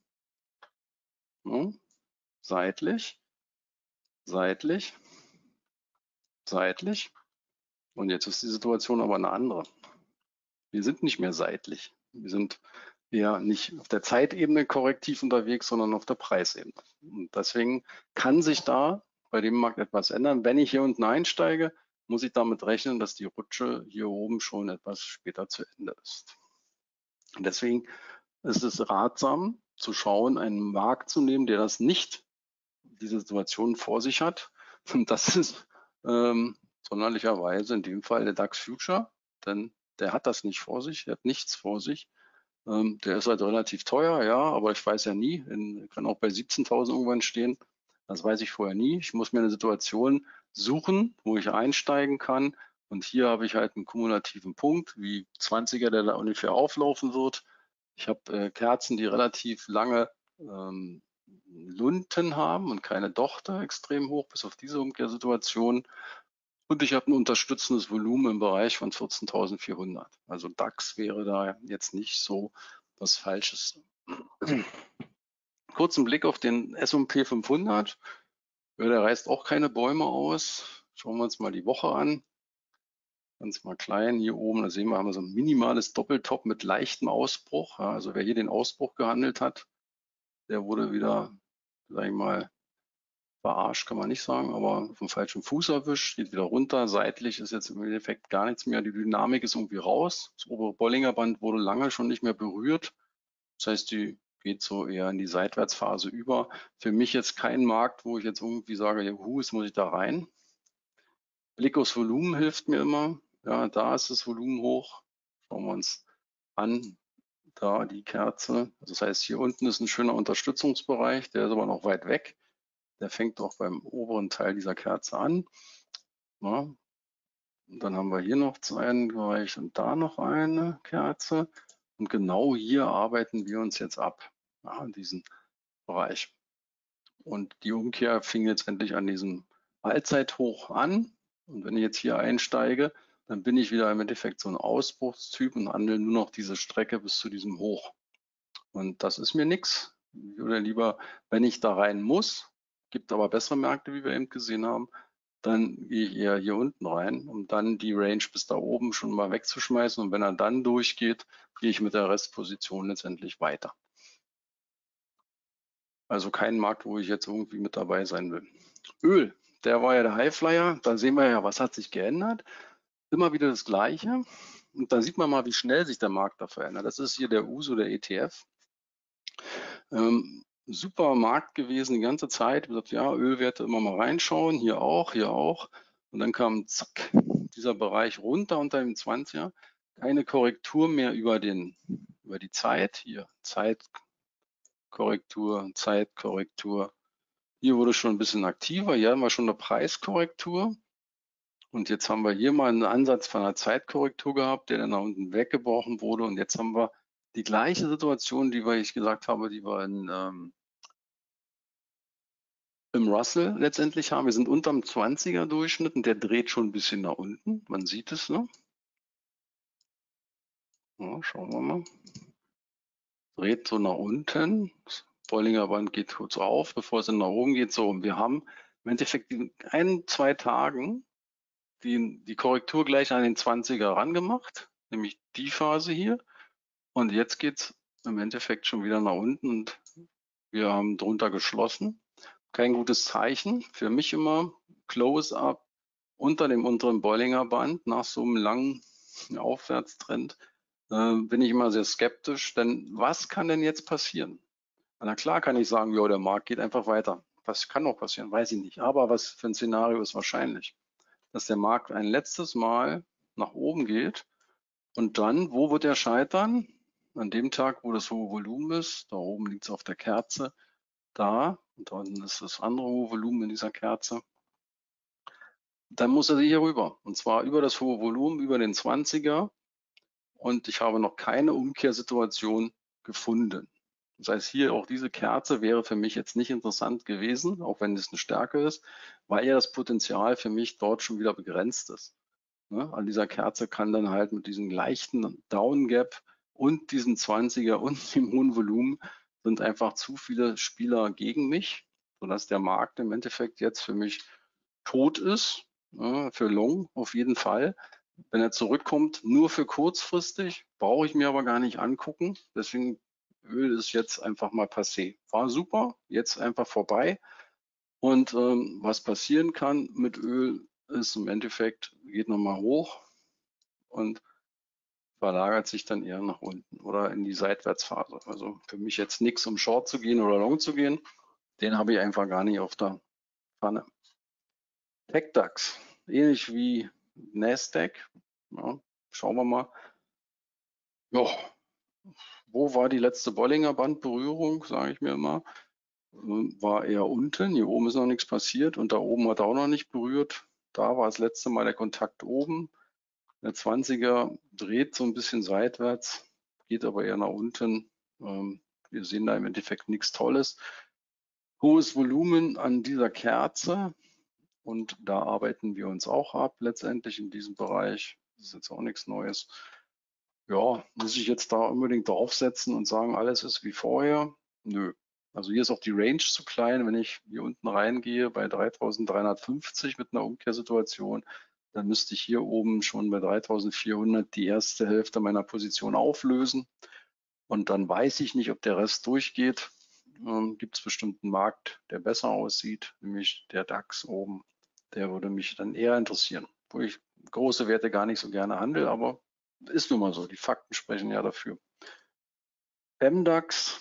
Ja, seitlich, seitlich, seitlich. Und jetzt ist die Situation aber eine andere. Wir sind nicht mehr seitlich. Wir sind eher nicht auf der Zeitebene korrektiv unterwegs, sondern auf der Preisebene. Und deswegen kann sich da bei dem Markt etwas ändern. Wenn ich hier unten einsteige, muss ich damit rechnen, dass die Rutsche hier oben schon etwas später zu Ende ist. Und deswegen ist es ratsam zu schauen, einen Markt zu nehmen, der das nicht, diese Situation vor sich hat. Und das ist sonderlicherweise in dem Fall der DAX Future, denn der hat das nicht vor sich, der hat nichts vor sich. Der ist halt relativ teuer, ja, aber ich weiß ja nie, kann auch bei 17.000 irgendwann stehen. Das weiß ich vorher nie. Ich muss mir eine Situation suchen, wo ich einsteigen kann. Und hier habe ich halt einen kumulativen Punkt, wie 20er, der da ungefähr auflaufen wird. Ich habe Kerzen, die relativ lange Lunten haben und keine Dochte extrem hoch, bis auf diese Umkehrsituation. Und ich habe ein unterstützendes Volumen im Bereich von 14.400. Also DAX wäre da jetzt nicht so was Falsches. Kurzen Blick auf den S&P 500. Ja, der reißt auch keine Bäume aus. Schauen wir uns mal die Woche an. Ganz mal klein hier oben, da sehen wir, haben wir so ein minimales Doppeltop mit leichtem Ausbruch. Ja, also wer hier den Ausbruch gehandelt hat, der wurde wieder, sag ich mal, verarscht, kann man nicht sagen, aber vom falschen Fuß erwischt, geht wieder runter. Seitlich ist jetzt im Endeffekt gar nichts mehr. Die Dynamik ist irgendwie raus. Das obere Bollinger Band wurde lange schon nicht mehr berührt. Das heißt, die geht so eher in die Seitwärtsphase über. Für mich jetzt kein Markt, wo ich jetzt irgendwie sage, juhu, jetzt muss ich da rein. Blick aufs Volumen hilft mir immer. Ja, da ist das Volumen hoch. Schauen wir uns an. Da die Kerze. Das heißt, hier unten ist ein schöner Unterstützungsbereich, der ist aber noch weit weg. Der fängt auch beim oberen Teil dieser Kerze an. Ja. Und dann haben wir hier noch einen Bereich und da noch eine Kerze. Und genau hier arbeiten wir uns jetzt ab, ja, in diesem Bereich. Und die Umkehr fing jetzt endlich an diesem Allzeithoch an. Und wenn ich jetzt hier einsteige, dann bin ich wieder im Endeffekt so ein Ausbruchstyp und handle nur noch diese Strecke bis zu diesem Hoch. Und das ist mir nichts. Ich würde lieber, wenn ich da rein muss, gibt aber bessere Märkte, wie wir eben gesehen haben, dann gehe ich eher hier unten rein, um dann die Range bis da oben schon mal wegzuschmeißen. Und wenn er dann durchgeht, gehe ich mit der Restposition letztendlich weiter. Also kein Markt, wo ich jetzt irgendwie mit dabei sein will. Öl, der war ja der Highflyer. Da sehen wir ja, was hat sich geändert. Immer wieder das Gleiche. Und da sieht man mal, wie schnell sich der Markt da verändert. Das ist hier der USO, der ETF. Super Markt gewesen die ganze Zeit. Ich habe gesagt, ja, Ölwerte immer mal reinschauen, hier auch, hier auch. Und dann kam zack, dieser Bereich runter unter dem 20er. Keine Korrektur mehr über die Zeit. Hier Zeitkorrektur, Zeitkorrektur. Hier wurde schon ein bisschen aktiver. Hier haben wir schon eine Preiskorrektur. Und jetzt haben wir hier mal einen Ansatz von einer Zeitkorrektur gehabt, der dann nach unten weggebrochen wurde. Und jetzt haben wir die gleiche Situation, die ich gesagt habe, die wir im Russell letztendlich haben. Wir sind unterm 20er Durchschnitt und der dreht schon ein bisschen nach unten. Man sieht es, ne? Ja, schauen wir mal. Dreht so nach unten. Das Bollinger Band geht kurz auf, bevor es dann nach oben geht. So, und wir haben im Endeffekt in 1-2 Tagen die Korrektur gleich an den 20er rangemacht, nämlich die Phase hier. Und jetzt geht es im Endeffekt schon wieder nach unten und wir haben drunter geschlossen. Kein gutes Zeichen. Für mich immer Close-up unter dem unteren Bollinger Band nach so einem langen Aufwärtstrend bin ich immer sehr skeptisch, denn was kann denn jetzt passieren? Na klar kann ich sagen, ja, der Markt geht einfach weiter. Was kann noch passieren? Weiß ich nicht. Aber was für ein Szenario ist wahrscheinlich? Dass der Markt ein letztes Mal nach oben geht und dann, wo wird er scheitern? An dem Tag, wo das hohe Volumen ist, da oben liegt es auf der Kerze, da, und dann ist das andere hohe Volumen in dieser Kerze, dann muss er hier rüber. Und zwar über das hohe Volumen, über den 20er. Und ich habe noch keine Umkehrsituation gefunden. Das heißt, hier auch diese Kerze wäre für mich jetzt nicht interessant gewesen, auch wenn es eine Stärke ist, weil ja das Potenzial für mich dort schon wieder begrenzt ist. Ne? An dieser Kerze kann dann halt mit diesem leichten Down Gap und diesem 20er und dem hohen Volumen sind einfach zu viele Spieler gegen mich, sodass der Markt im Endeffekt jetzt für mich tot ist, für Long auf jeden Fall. Wenn er zurückkommt, nur für kurzfristig, brauche ich mir aber gar nicht angucken. Deswegen Öl ist jetzt einfach mal passé. War super, jetzt einfach vorbei. Und was passieren kann mit Öl, ist im Endeffekt, geht nochmal hoch und verlagert sich dann eher nach unten oder in die Seitwärtsphase. Also für mich jetzt nichts, um Short zu gehen oder Long zu gehen. Den habe ich einfach gar nicht auf der Pfanne. TecDAX, ähnlich wie Nasdaq. Ja, schauen wir mal. Ja, wo war die letzte Bollinger Bandberührung, sage ich mir immer. War eher unten. Hier oben ist noch nichts passiert und da oben hat er auch noch nicht berührt. Da war das letzte Mal der Kontakt oben. Der 20er dreht so ein bisschen seitwärts, geht aber eher nach unten. Wir sehen da im Endeffekt nichts Tolles. Hohes Volumen an dieser Kerze und da arbeiten wir uns auch ab letztendlich in diesem Bereich. Das ist jetzt auch nichts Neues. Ja, muss ich jetzt da unbedingt draufsetzen und sagen, alles ist wie vorher? Nö. Also hier ist auch die Range zu klein. Wenn ich hier unten reingehe bei 3350 mit einer Umkehrsituation, dann müsste ich hier oben schon bei 3400 die erste Hälfte meiner Position auflösen. Und dann weiß ich nicht, ob der Rest durchgeht. Gibt es bestimmt einen Markt, der besser aussieht, nämlich der DAX oben. Der würde mich dann eher interessieren, wo ich große Werte gar nicht so gerne handle, aber ist nun mal so. Die Fakten sprechen ja dafür. MDAX,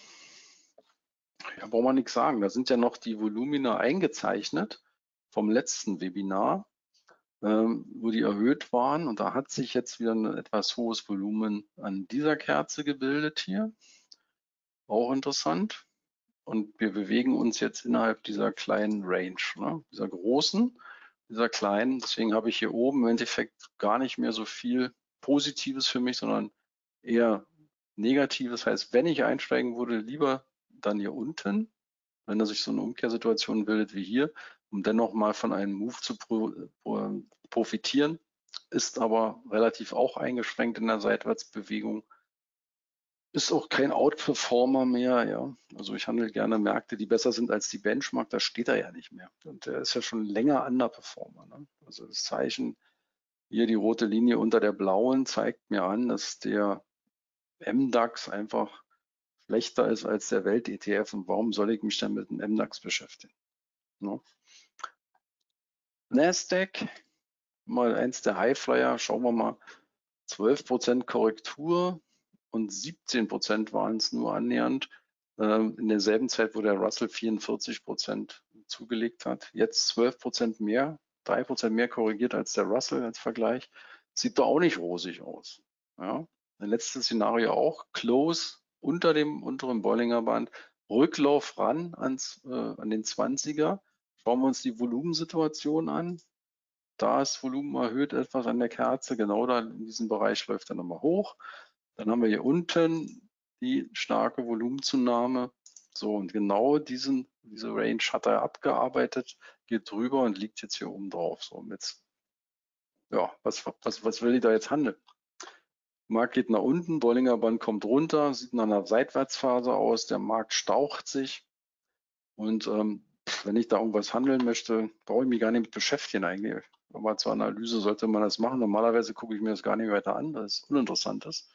ja, braucht man nichts sagen. Da sind ja noch die Volumina eingezeichnet vom letzten Webinar, wo die erhöht waren. Und da hat sich jetzt wieder ein etwas hohes Volumen an dieser Kerze gebildet hier. Auch interessant. Und wir bewegen uns jetzt innerhalb dieser kleinen Range, ne? Dieser großen, dieser kleinen. Deswegen habe ich hier oben im Endeffekt gar nicht mehr so viel Positives für mich, sondern eher Negatives. Das heißt, wenn ich einsteigen würde, lieber dann hier unten, wenn da sich so eine Umkehrsituation bildet wie hier, um dennoch mal von einem Move zu profitieren, ist aber relativ auch eingeschränkt in der Seitwärtsbewegung. Ist auch kein Outperformer mehr, ja. Also ich handle gerne Märkte, die besser sind als die Benchmark, da steht er ja nicht mehr. Und der ist ja schon länger Underperformer. Ne? Also das Zeichen, hier die rote Linie unter der blauen, zeigt mir an, dass der MDAX einfach schlechter ist als der Welt-ETF. Und warum soll ich mich dann mit dem MDAX beschäftigen? Ne? Nasdaq, mal eins der Highflyer, schauen wir mal, 12% Korrektur und 17% waren es nur annähernd. In derselben Zeit, wo der Russell 44% zugelegt hat. Jetzt 12% mehr, 3% mehr korrigiert als der Russell als Vergleich. Sieht doch auch nicht rosig aus. Ja? Das letzte Szenario auch, Close unter dem unteren Bollinger Band, Rücklauf ran an den 20er. Schauen wir uns die Volumensituation an. Da ist Volumen erhöht etwas an der Kerze, genau da in diesem Bereich läuft er nochmal hoch. Dann haben wir hier unten die starke Volumenzunahme. So, und genau diese Range hat er abgearbeitet, geht drüber und liegt jetzt hier oben drauf. So, und jetzt, ja, was will ich da jetzt handeln? Markt geht nach unten, Bollinger Band kommt runter, sieht nach einer Seitwärtsphase aus, der Markt staucht sich. Und wenn ich da irgendwas handeln möchte, brauche ich mich gar nicht mit beschäftigen eigentlich. Aber zur Analyse sollte man das machen. Normalerweise gucke ich mir das gar nicht weiter an, weil es uninteressant ist.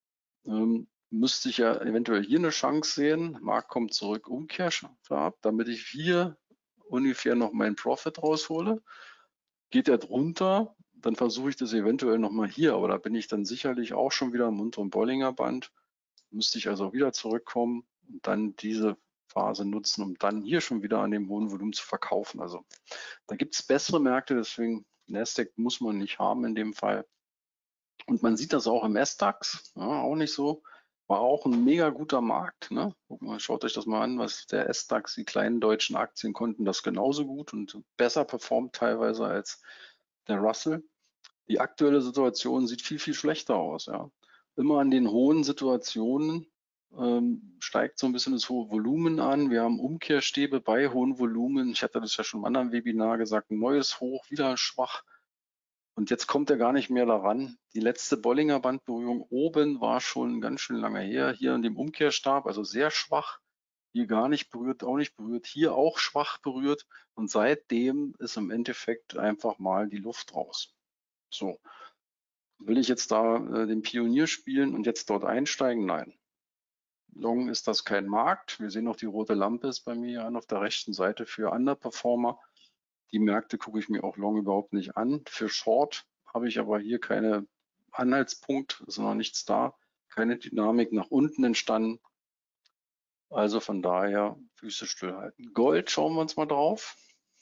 Müsste ich ja eventuell hier eine Chance sehen. Markt kommt zurück, Umkehrstab, damit ich hier ungefähr noch meinen Profit raushole. Geht er drunter, dann versuche ich das eventuell nochmal hier, aber da bin ich dann sicherlich auch schon wieder am unteren Bollinger Band. Müsste ich also wieder zurückkommen und dann diese Phase nutzen, um dann hier schon wieder an dem hohen Volumen zu verkaufen. Also da gibt es bessere Märkte, deswegen Nasdaq muss man nicht haben in dem Fall. Und man sieht das auch im SDAX, ja, auch nicht so. War auch ein mega guter Markt. Ne? Guck mal, schaut euch das mal an, was der SDAX, die kleinen deutschen Aktien konnten das genauso gut und besser performt teilweise als der Russell. Die aktuelle Situation sieht viel, viel schlechter aus. Ja. Immer an den hohen Situationen steigt so ein bisschen das hohe Volumen an. Wir haben Umkehrstäbe bei hohen Volumen. Ich hatte das ja schon im anderen Webinar gesagt, ein neues Hoch, wieder schwach. Und jetzt kommt er gar nicht mehr daran. Die letzte Bollinger Bandberührung oben war schon ganz schön lange her. Hier in dem Umkehrstab, also sehr schwach. Hier gar nicht berührt, auch nicht berührt. Hier auch schwach berührt. Und seitdem ist im Endeffekt einfach mal die Luft raus. So. Will ich jetzt da den Pionier spielen und jetzt dort einsteigen? Nein. Long ist das kein Markt. Wir sehen auch, die rote Lampe ist bei mir an auf der rechten Seite für Underperformer. Die Märkte gucke ich mir auch Long überhaupt nicht an. Für Short habe ich aber hier keine Anhaltspunkt, ist noch nichts da, keine Dynamik nach unten entstanden. Also von daher Füße stillhalten. Gold, schauen wir uns mal drauf.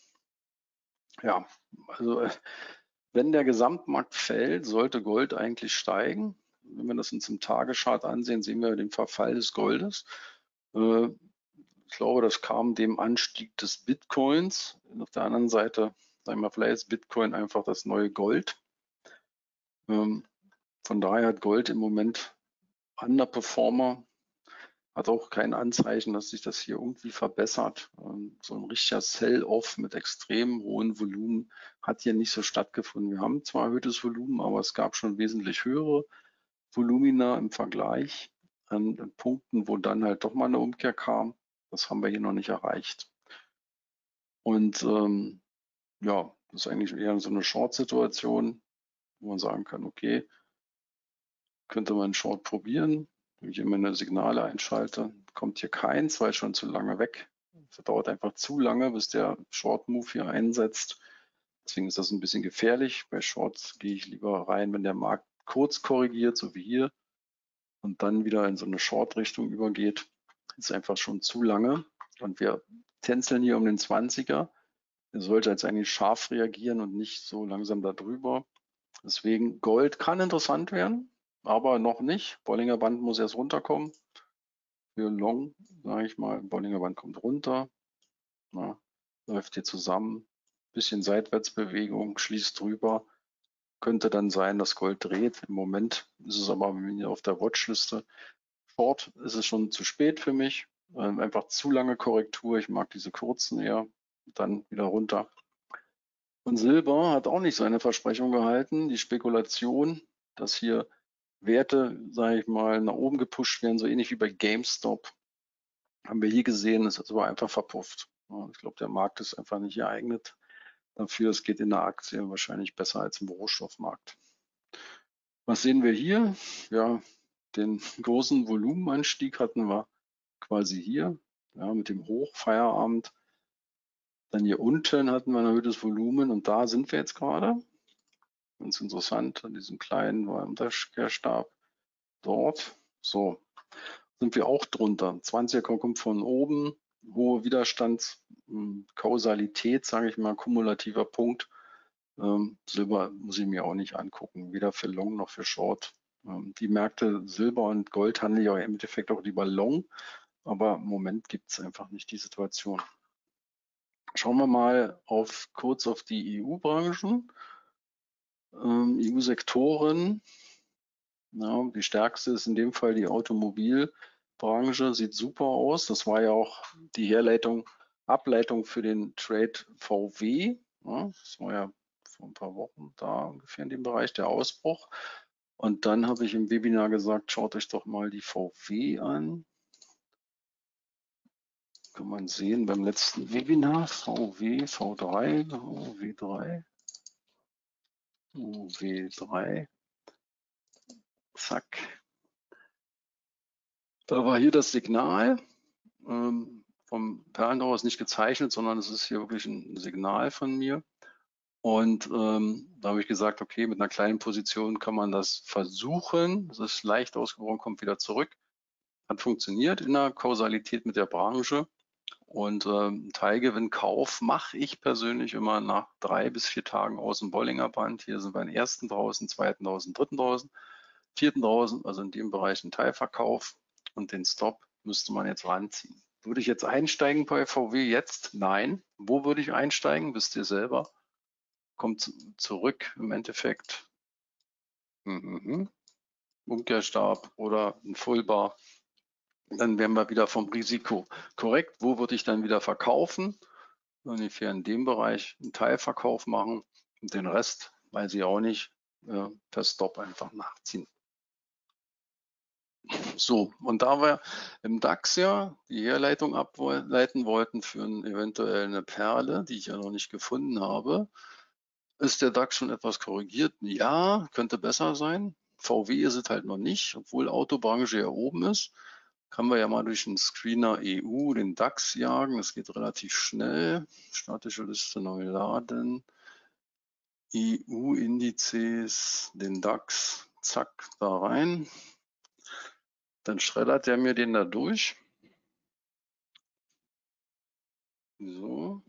Ja, also wenn der Gesamtmarkt fällt, sollte Gold eigentlich steigen. Wenn wir das uns im Tageschart ansehen, sehen wir den Verfall des Goldes. Ich glaube, das kam dem Anstieg des Bitcoins. Auf der anderen Seite, sagen wir, vielleicht ist Bitcoin einfach das neue Gold. Von daher hat Gold im Moment Underperformer, hat auch kein Anzeichen, dass sich das hier irgendwie verbessert. So ein richtiger Sell-Off mit extrem hohem Volumen hat hier nicht so stattgefunden. Wir haben zwar erhöhtes Volumen, aber es gab schon wesentlich höhere Volumina im Vergleich an Punkten, wo dann halt doch mal eine Umkehr kam. Das haben wir hier noch nicht erreicht. Und ja, das ist eigentlich eher so eine Short-Situation, wo man sagen kann, okay, könnte man einen Short probieren. Wenn ich immer eine Signale einschalte, kommt hier keins, weil schon zu lange weg. Es dauert einfach zu lange, bis der Short-Move hier einsetzt. Deswegen ist das ein bisschen gefährlich. Bei Shorts gehe ich lieber rein, wenn der Markt kurz korrigiert, so wie hier, und dann wieder in so eine Short-Richtung übergeht. Ist einfach schon zu lange. Und wir tänzeln hier um den 20er. Er sollte jetzt eigentlich scharf reagieren und nicht so langsam darüber. Deswegen Gold kann interessant werden, aber noch nicht. Bollinger Band muss erst runterkommen. Für Long, sage ich mal, Bollinger Band kommt runter. Ja, läuft hier zusammen. Bisschen Seitwärtsbewegung, schließt drüber. Könnte dann sein, dass Gold dreht. Im Moment ist es aber hier auf der Watchliste. Short ist es schon zu spät für mich. Einfach zu lange Korrektur. Ich mag diese kurzen eher. Dann wieder runter. Und Silber hat auch nicht seine Versprechung gehalten. Die Spekulation, dass hier Werte, sage ich mal, nach oben gepusht werden, so ähnlich wie bei GameStop, haben wir hier gesehen, ist aber einfach verpufft. Ich glaube, der Markt ist einfach nicht geeignet dafür. Es geht in der Aktie wahrscheinlich besser als im Rohstoffmarkt. Was sehen wir hier? Ja, den großen Volumenanstieg hatten wir quasi hier, ja, mit dem Hochfeierabend. Dann hier unten hatten wir ein erhöhtes Volumen und da sind wir jetzt gerade. Ganz interessant, an diesem kleinen Unterkehrstab dort. So, sind wir auch drunter. 20er kommt von oben, hohe Widerstandskausalität, sage ich mal, kumulativer Punkt. Silber muss ich mir auch nicht angucken, weder für Long noch für Short. Die Märkte Silber und Gold handle ich auch im Endeffekt auch lieber Long, aber im Moment gibt es einfach nicht die Situation. Schauen wir mal kurz auf die EU-Branchen, EU-Sektoren. Ja, die stärkste ist in dem Fall die Automobilbranche, sieht super aus. Das war ja auch die Ableitung für den Trade VW. Ja, das war ja vor ein paar Wochen da ungefähr in dem Bereich der Ausbruch. Und dann habe ich im Webinar gesagt, schaut euch doch mal die VW an. Kann man sehen beim letzten Webinar, VW, V3, V3, V3. Zack. Da war hier das Signal. Vom Perlendauer ist nicht gezeichnet, sondern es ist hier wirklich ein Signal von mir. Und da habe ich gesagt, okay, mit einer kleinen Position kann man das versuchen. Es ist leicht ausgebrochen, kommt wieder zurück. Hat funktioniert in der Kausalität mit der Branche. Und Teilgewinnkauf mache ich persönlich immer nach 3 bis 4 Tagen aus dem Bollinger Band. Hier sind wir den ersten draußen, zweiten draußen, dritten draußen, vierten draußen, also in dem Bereich ein Teilverkauf. Und den Stop müsste man jetzt ranziehen. Würde ich jetzt einsteigen bei VW jetzt? Nein. Wo würde ich einsteigen? Wisst ihr selber. Kommt zurück im Endeffekt. Umkehrstab oder ein Fullbar. Dann wären wir wieder vom Risiko korrekt. Wo würde ich dann wieder verkaufen? Ungefähr in dem Bereich einen Teilverkauf machen und den Rest, weiß ich auch nicht, per Stop einfach nachziehen. So, und da wir im DAX ja die Herleitung ableiten wollten für eventuell eine Perle, die ich ja noch nicht gefunden habe, ist der DAX schon etwas korrigiert? Ja, könnte besser sein. VW ist es halt noch nicht, obwohl Autobranche ja oben ist. Können wir ja mal durch den Screener EU den DAX jagen. Das geht relativ schnell. Statische Liste neu laden. EU-Indizes, den DAX, zack, da rein. Dann schreddert der mir den da durch. So.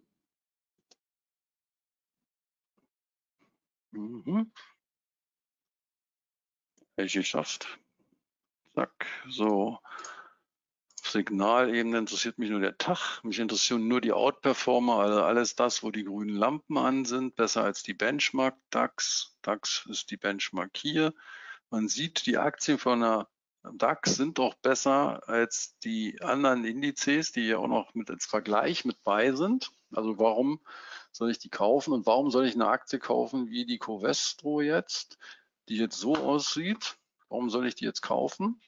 Hätte ich geschafft. Zack, so. Auf Signalebene interessiert mich nur der Tag. Mich interessieren nur die Outperformer, also alles das, wo die grünen Lampen an sind, besser als die Benchmark DAX. DAX ist die Benchmark hier. Man sieht, die Aktien von der DAX sind doch besser als die anderen Indizes, die ja auch noch mit als Vergleich mit bei sind. Also warum soll ich die kaufen und warum soll ich eine Aktie kaufen wie die Covestro jetzt, die jetzt so aussieht? Warum soll ich die jetzt kaufen?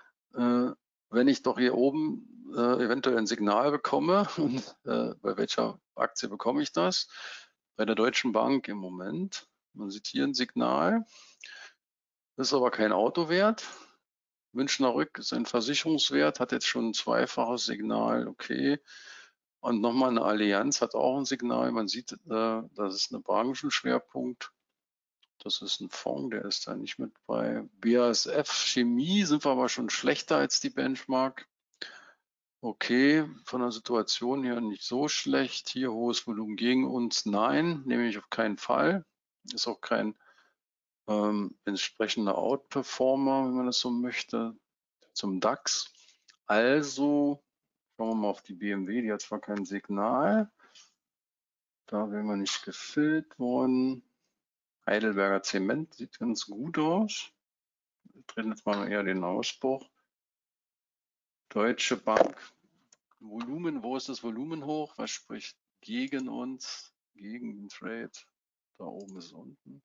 Wenn ich doch hier oben eventuell ein Signal bekomme, und bei welcher Aktie bekomme ich das? Bei der Deutschen Bank im Moment. Man sieht hier ein Signal. Das ist aber kein Autowert. Münchner Rück ist ein Versicherungswert, hat jetzt schon ein zweifaches Signal, okay. Und nochmal eine Allianz hat auch ein Signal. Man sieht, das ist ein Branchenschwerpunkt. Das ist ein Fonds, der ist da nicht mit bei. BASF Chemie sind wir aber schon schlechter als die Benchmark. Okay, von der Situation her nicht so schlecht. Hier hohes Volumen gegen uns. Nein, nehme ich auf keinen Fall. Ist auch kein entsprechender Outperformer, wenn man das so möchte, zum DAX. Also schauen wir mal auf die BMW, die hat zwar kein Signal, da wären wir nicht gefüllt worden. Heidelberger Zement sieht ganz gut aus. Wir drehen jetzt mal eher den Ausbruch. Deutsche Bank, Volumen, wo ist das Volumen hoch? Was spricht gegen uns, gegen den Trade? Da oben ist unten.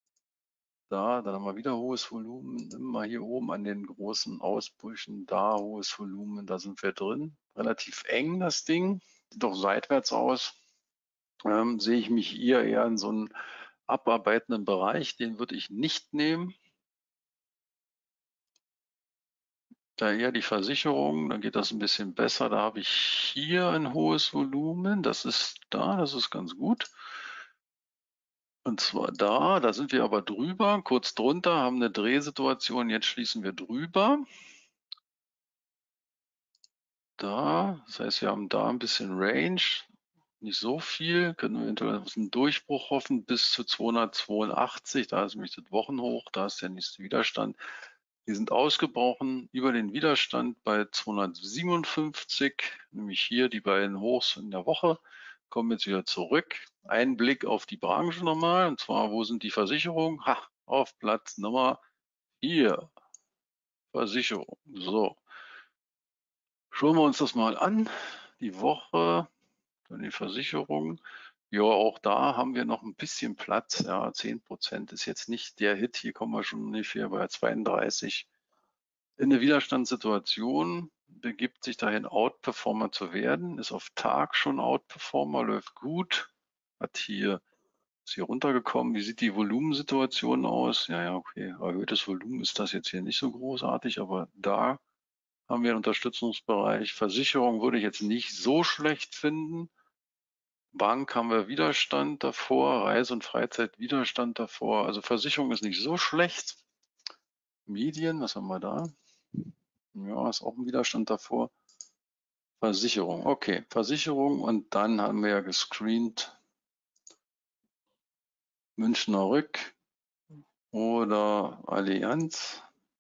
Da, dann haben wir wieder hohes Volumen, immer hier oben an den großen Ausbrüchen, da hohes Volumen, da sind wir drin. Relativ eng das Ding, sieht doch seitwärts aus. Sehe ich mich hier eher in so einem abarbeitenden Bereich, den würde ich nicht nehmen. Da eher die Versicherung, dann geht das ein bisschen besser. Da habe ich hier ein hohes Volumen, das ist da, das ist ganz gut. Und zwar da sind wir aber drüber, kurz drunter, haben eine Drehsituation, jetzt schließen wir drüber. Da, das heißt, wir haben da ein bisschen Range, nicht so viel, können wir eventuell einen Durchbruch hoffen bis zu 282, da ist nämlich das Wochenhoch, da ist der nächste Widerstand. Wir sind ausgebrochen über den Widerstand bei 257, nämlich hier die beiden Hochs in der Woche, kommen jetzt wieder zurück. Ein Blick auf die Branche nochmal, und zwar, wo sind die Versicherungen? Ha, auf Platz Nummer 4, Versicherung. So, schauen wir uns das mal an. Die Woche, dann die Versicherung. Ja, auch da haben wir noch ein bisschen Platz. Ja, 10% ist jetzt nicht der Hit. Hier kommen wir schon ungefähr bei 32. In der Widerstandssituation begibt sich dahin, Outperformer zu werden. Ist auf Tag schon Outperformer, läuft gut. Ist hier runtergekommen. Wie sieht die Volumensituation aus? Ja, okay. Erhöhtes Volumen ist das jetzt hier nicht so großartig, aber da haben wir einen Unterstützungsbereich. Versicherung würde ich jetzt nicht so schlecht finden. Bank haben wir Widerstand davor, Reise- und Freizeit Widerstand davor. Also Versicherung ist nicht so schlecht. Medien, was haben wir da? Ja, ist auch ein Widerstand davor. Versicherung, okay. Versicherung und dann haben wir ja gescreent Münchner Rück oder Allianz.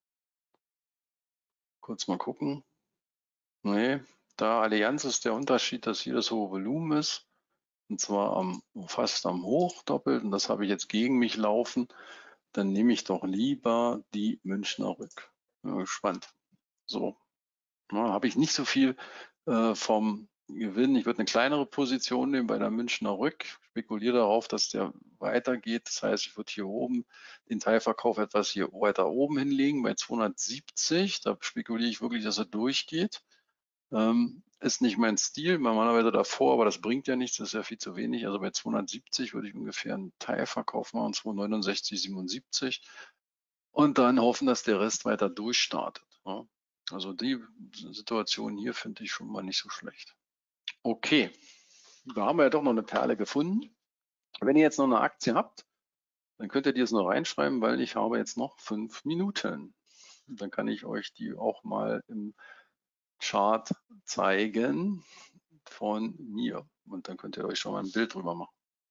Kurz mal gucken. Nee, da Allianz ist der Unterschied, dass hier das hohe Volumen ist. Und zwar fast am Hoch doppelt. Und das habe ich jetzt gegen mich laufen. Dann nehme ich doch lieber die Münchner Rück. Bin gespannt. So, habe ich nicht so viel vom Gewinn. Ich würde eine kleinere Position nehmen bei der Münchner Rück. Spekuliere darauf, dass der weitergeht. Das heißt, ich würde hier oben den Teilverkauf etwas hier weiter oben hinlegen bei 270. Da spekuliere ich wirklich, dass er durchgeht. Ist nicht mein Stil, normalerweise davor, aber das bringt ja nichts, das ist ja viel zu wenig. Also bei 270 würde ich ungefähr einen Teilverkauf machen, 269, 77 und dann hoffen, dass der Rest weiter durchstartet. Ja. Also die Situation hier finde ich schon mal nicht so schlecht. Okay, da haben wir ja doch noch eine Perle gefunden. Wenn ihr jetzt noch eine Aktie habt, dann könnt ihr die jetzt noch reinschreiben, weil ich habe jetzt noch 5 Minuten. Dann kann ich euch die auch mal im Chart zeigen von mir. Und dann könnt ihr euch schon mal ein Bild drüber machen.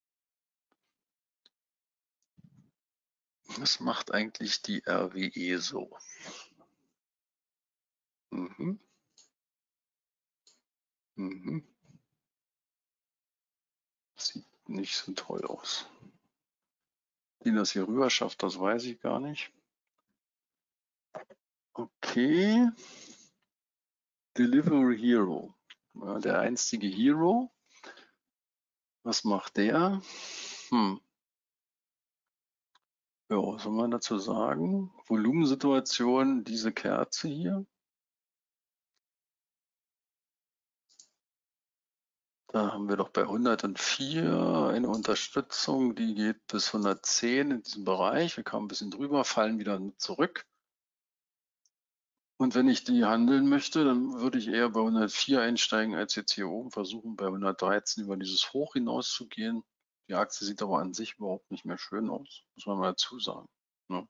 Was macht eigentlich die RWE so? Mhm. Mhm. Sieht nicht so toll aus. Wie das hier rüber schafft, das weiß ich gar nicht. Okay. Delivery Hero. Ja, der einstige Hero. Was macht der? Ja, was soll man dazu sagen? Volumensituation, diese Kerze hier. Da haben wir doch bei 104 eine Unterstützung, die geht bis 110 in diesem Bereich. Wir kamen ein bisschen drüber, fallen wieder zurück. Und wenn ich die handeln möchte, dann würde ich eher bei 104 einsteigen, als jetzt hier oben versuchen, bei 113 über dieses Hoch hinaus zu gehen. Die Aktie sieht aber an sich überhaupt nicht mehr schön aus, muss man mal dazu sagen. Ne?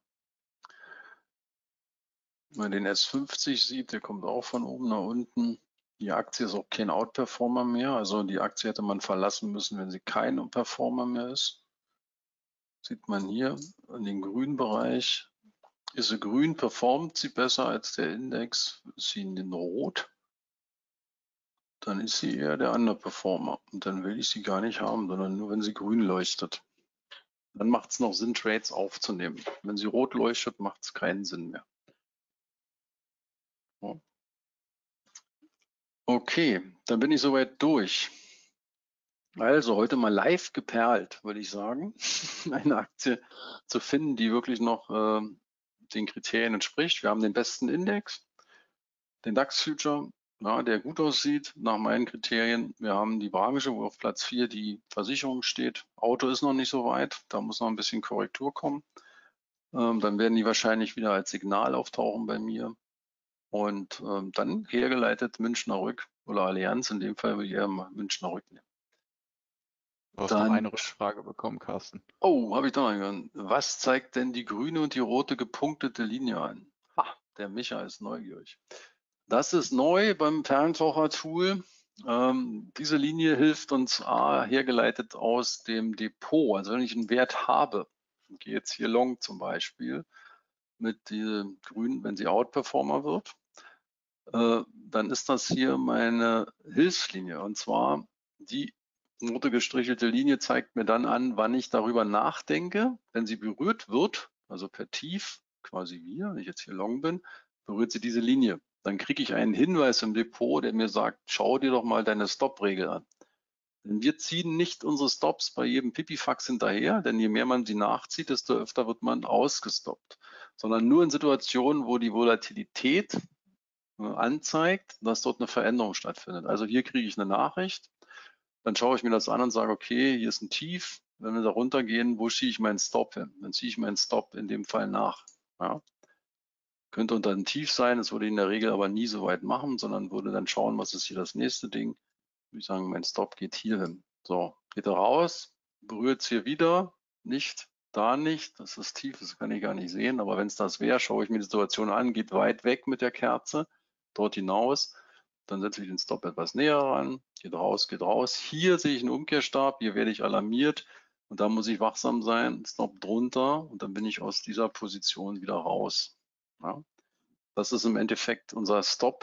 Wenn man den S50 sieht, der kommt auch von oben nach unten. Die Aktie ist auch kein Outperformer mehr. Also die Aktie hätte man verlassen müssen, wenn sie kein Performer mehr ist. Sieht man hier in den grünen Bereich. Ist sie grün, performt sie besser als der Index. Ist sie in den Rot, dann ist sie eher der Underperformer. Und dann will ich sie gar nicht haben, sondern nur, wenn sie grün leuchtet. Dann macht es noch Sinn, Trades aufzunehmen. Wenn sie rot leuchtet, macht es keinen Sinn mehr. Okay, dann bin ich soweit durch. Also heute mal live geperlt, würde ich sagen. Eine Aktie zu finden, die wirklich noch den Kriterien entspricht. Wir haben den besten Index, den DAX Future, ja, der gut aussieht nach meinen Kriterien. Wir haben die Branche, wo auf Platz 4 die Versicherung steht. Auto ist noch nicht so weit, da muss noch ein bisschen Korrektur kommen. Dann werden die wahrscheinlich wieder als Signal auftauchen bei mir. Und dann hergeleitet Münchner Rück oder Allianz, in dem Fall würde ich eher mal Münchner Rück nehmen. Du hast noch Dann, eine Rückfrage bekommen, Carsten. oh, habe ich da noch gehört. Was zeigt denn die grüne und die rote gepunktete Linie an? Der Micha ist neugierig. Das ist neu beim Perlentaucher-Tool. Diese Linie hilft uns hergeleitet aus dem Depot. Also wenn ich einen Wert habe, ich gehe jetzt hier long zum Beispiel, mit diesem grünen, wenn sie Outperformer wird, dann ist das hier meine Hilfslinie. Und zwar die rote gestrichelte Linie zeigt mir dann an, wann ich darüber nachdenke. Wenn sie berührt wird, also per Tief, quasi wie, wenn ich jetzt hier long bin, berührt sie diese Linie. Dann kriege ich einen Hinweis im Depot, der mir sagt, schau dir doch mal deine Stop-Regel an. Denn wir ziehen nicht unsere Stops bei jedem Pipifax hinterher, denn je mehr man sie nachzieht, desto öfter wird man ausgestoppt. Sondern nur in Situationen, wo die Volatilität anzeigt, dass dort eine Veränderung stattfindet. Also hier kriege ich eine Nachricht, dann schaue ich mir das an und sage, okay, hier ist ein Tief, wenn wir da runtergehen, wo ziehe ich meinen Stop hin? Dann ziehe ich meinen Stop in dem Fall nach. Ja. Könnte unter ein Tief sein, das würde ich in der Regel aber nie so weit machen, sondern würde dann schauen, was ist hier das nächste Ding. Würde ich sagen, mein Stop geht hier hin. So, geht er raus, berührt es hier wieder, nicht, da nicht, das ist tief, das kann ich gar nicht sehen, aber wenn es das wäre, schaue ich mir die Situation an, geht weit weg mit der Kerze, dort hinaus, dann setze ich den Stop etwas näher ran, geht raus, geht raus. Hier sehe ich einen Umkehrstab, hier werde ich alarmiert und da muss ich wachsam sein, Stop drunter und dann bin ich aus dieser Position wieder raus. Ja. Das ist im Endeffekt unser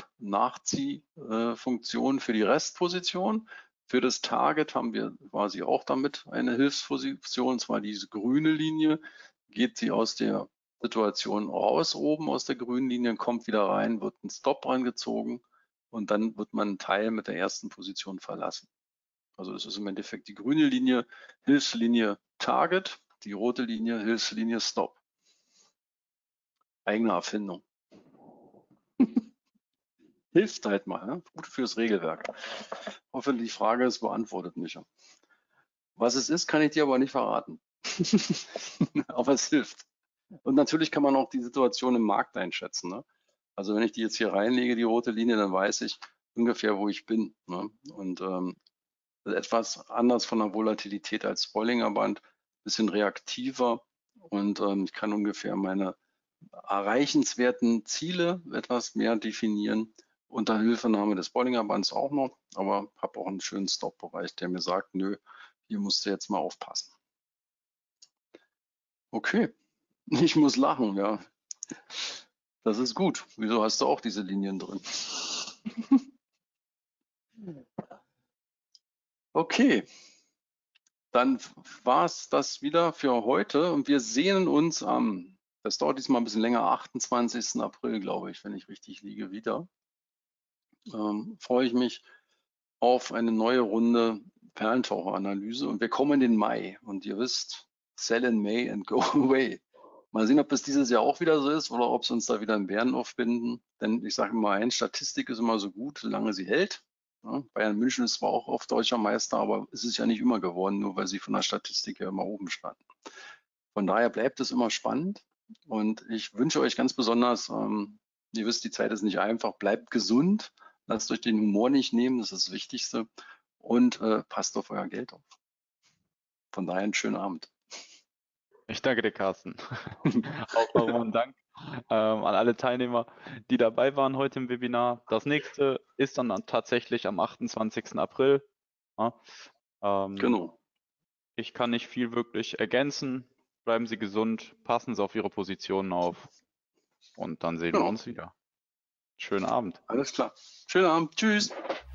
Stop-Nachziehfunktion für die Restposition. Für das Target haben wir quasi auch damit eine Hilfsposition, und zwar diese grüne Linie. Geht sie aus der Situation raus, oben aus der grünen Linie, kommt wieder rein, wird ein Stop rangezogen und dann wird man einen Teil mit der ersten Position verlassen. Also das ist im Endeffekt die grüne Linie, Hilfslinie Target, die rote Linie, Hilfslinie Stop. Eigene Erfindung. Hilft halt mal, ne? Gut fürs Regelwerk. Hoffe, die Frage ist beantwortet, Micha. Was es ist, kann ich dir aber nicht verraten. Aber es hilft. Und natürlich kann man auch die Situation im Markt einschätzen. Ne? Also wenn ich die jetzt hier reinlege, die rote Linie, dann weiß ich ungefähr, wo ich bin. Ne? Und etwas anders von der Volatilität als Bollinger Band, bisschen reaktiver und ich kann ungefähr meine erreichenswerten Ziele etwas mehr definieren, unter Hilfenahme des Bollinger Bands auch noch, aber habe auch einen schönen Stop-Bereich, der mir sagt, nö, hier musst du jetzt mal aufpassen. Okay, ich muss lachen, ja. Das ist gut. Wieso hast du auch diese Linien drin? Okay, dann war es das wieder für heute und wir sehen uns am, das dauert diesmal ein bisschen länger, 28. April, glaube ich, wenn ich richtig liege, wieder. Freue ich mich auf eine neue Runde Perlentaucheranalyse und wir kommen in den Mai und ihr wisst, sell in May and go away. Mal sehen, ob das dieses Jahr auch wieder so ist oder ob sie uns da wieder in Bären aufbinden. Denn ich sage immer eins, Statistik ist immer so gut, solange sie hält. Ja, Bayern München ist zwar auch oft deutscher Meister, aber es ist ja nicht immer geworden, nur weil sie von der Statistik ja immer oben standen. Von daher bleibt es immer spannend und ich wünsche euch ganz besonders, ihr wisst, die Zeit ist nicht einfach, bleibt gesund, lasst euch den Humor nicht nehmen, das ist das Wichtigste und passt auf euer Geld auf. Von daher einen schönen Abend. Ich danke dir, Carsten. Auch nochmal ein Dank an alle Teilnehmer, die dabei waren heute im Webinar. Das nächste ist dann tatsächlich am 28. April. Ja, Genau. ich kann nicht viel wirklich ergänzen. Bleiben Sie gesund, passen Sie auf Ihre Positionen auf und dann sehen wir Genau. uns wieder. Schönen Abend. Alles klar. Schönen Abend. Tschüss.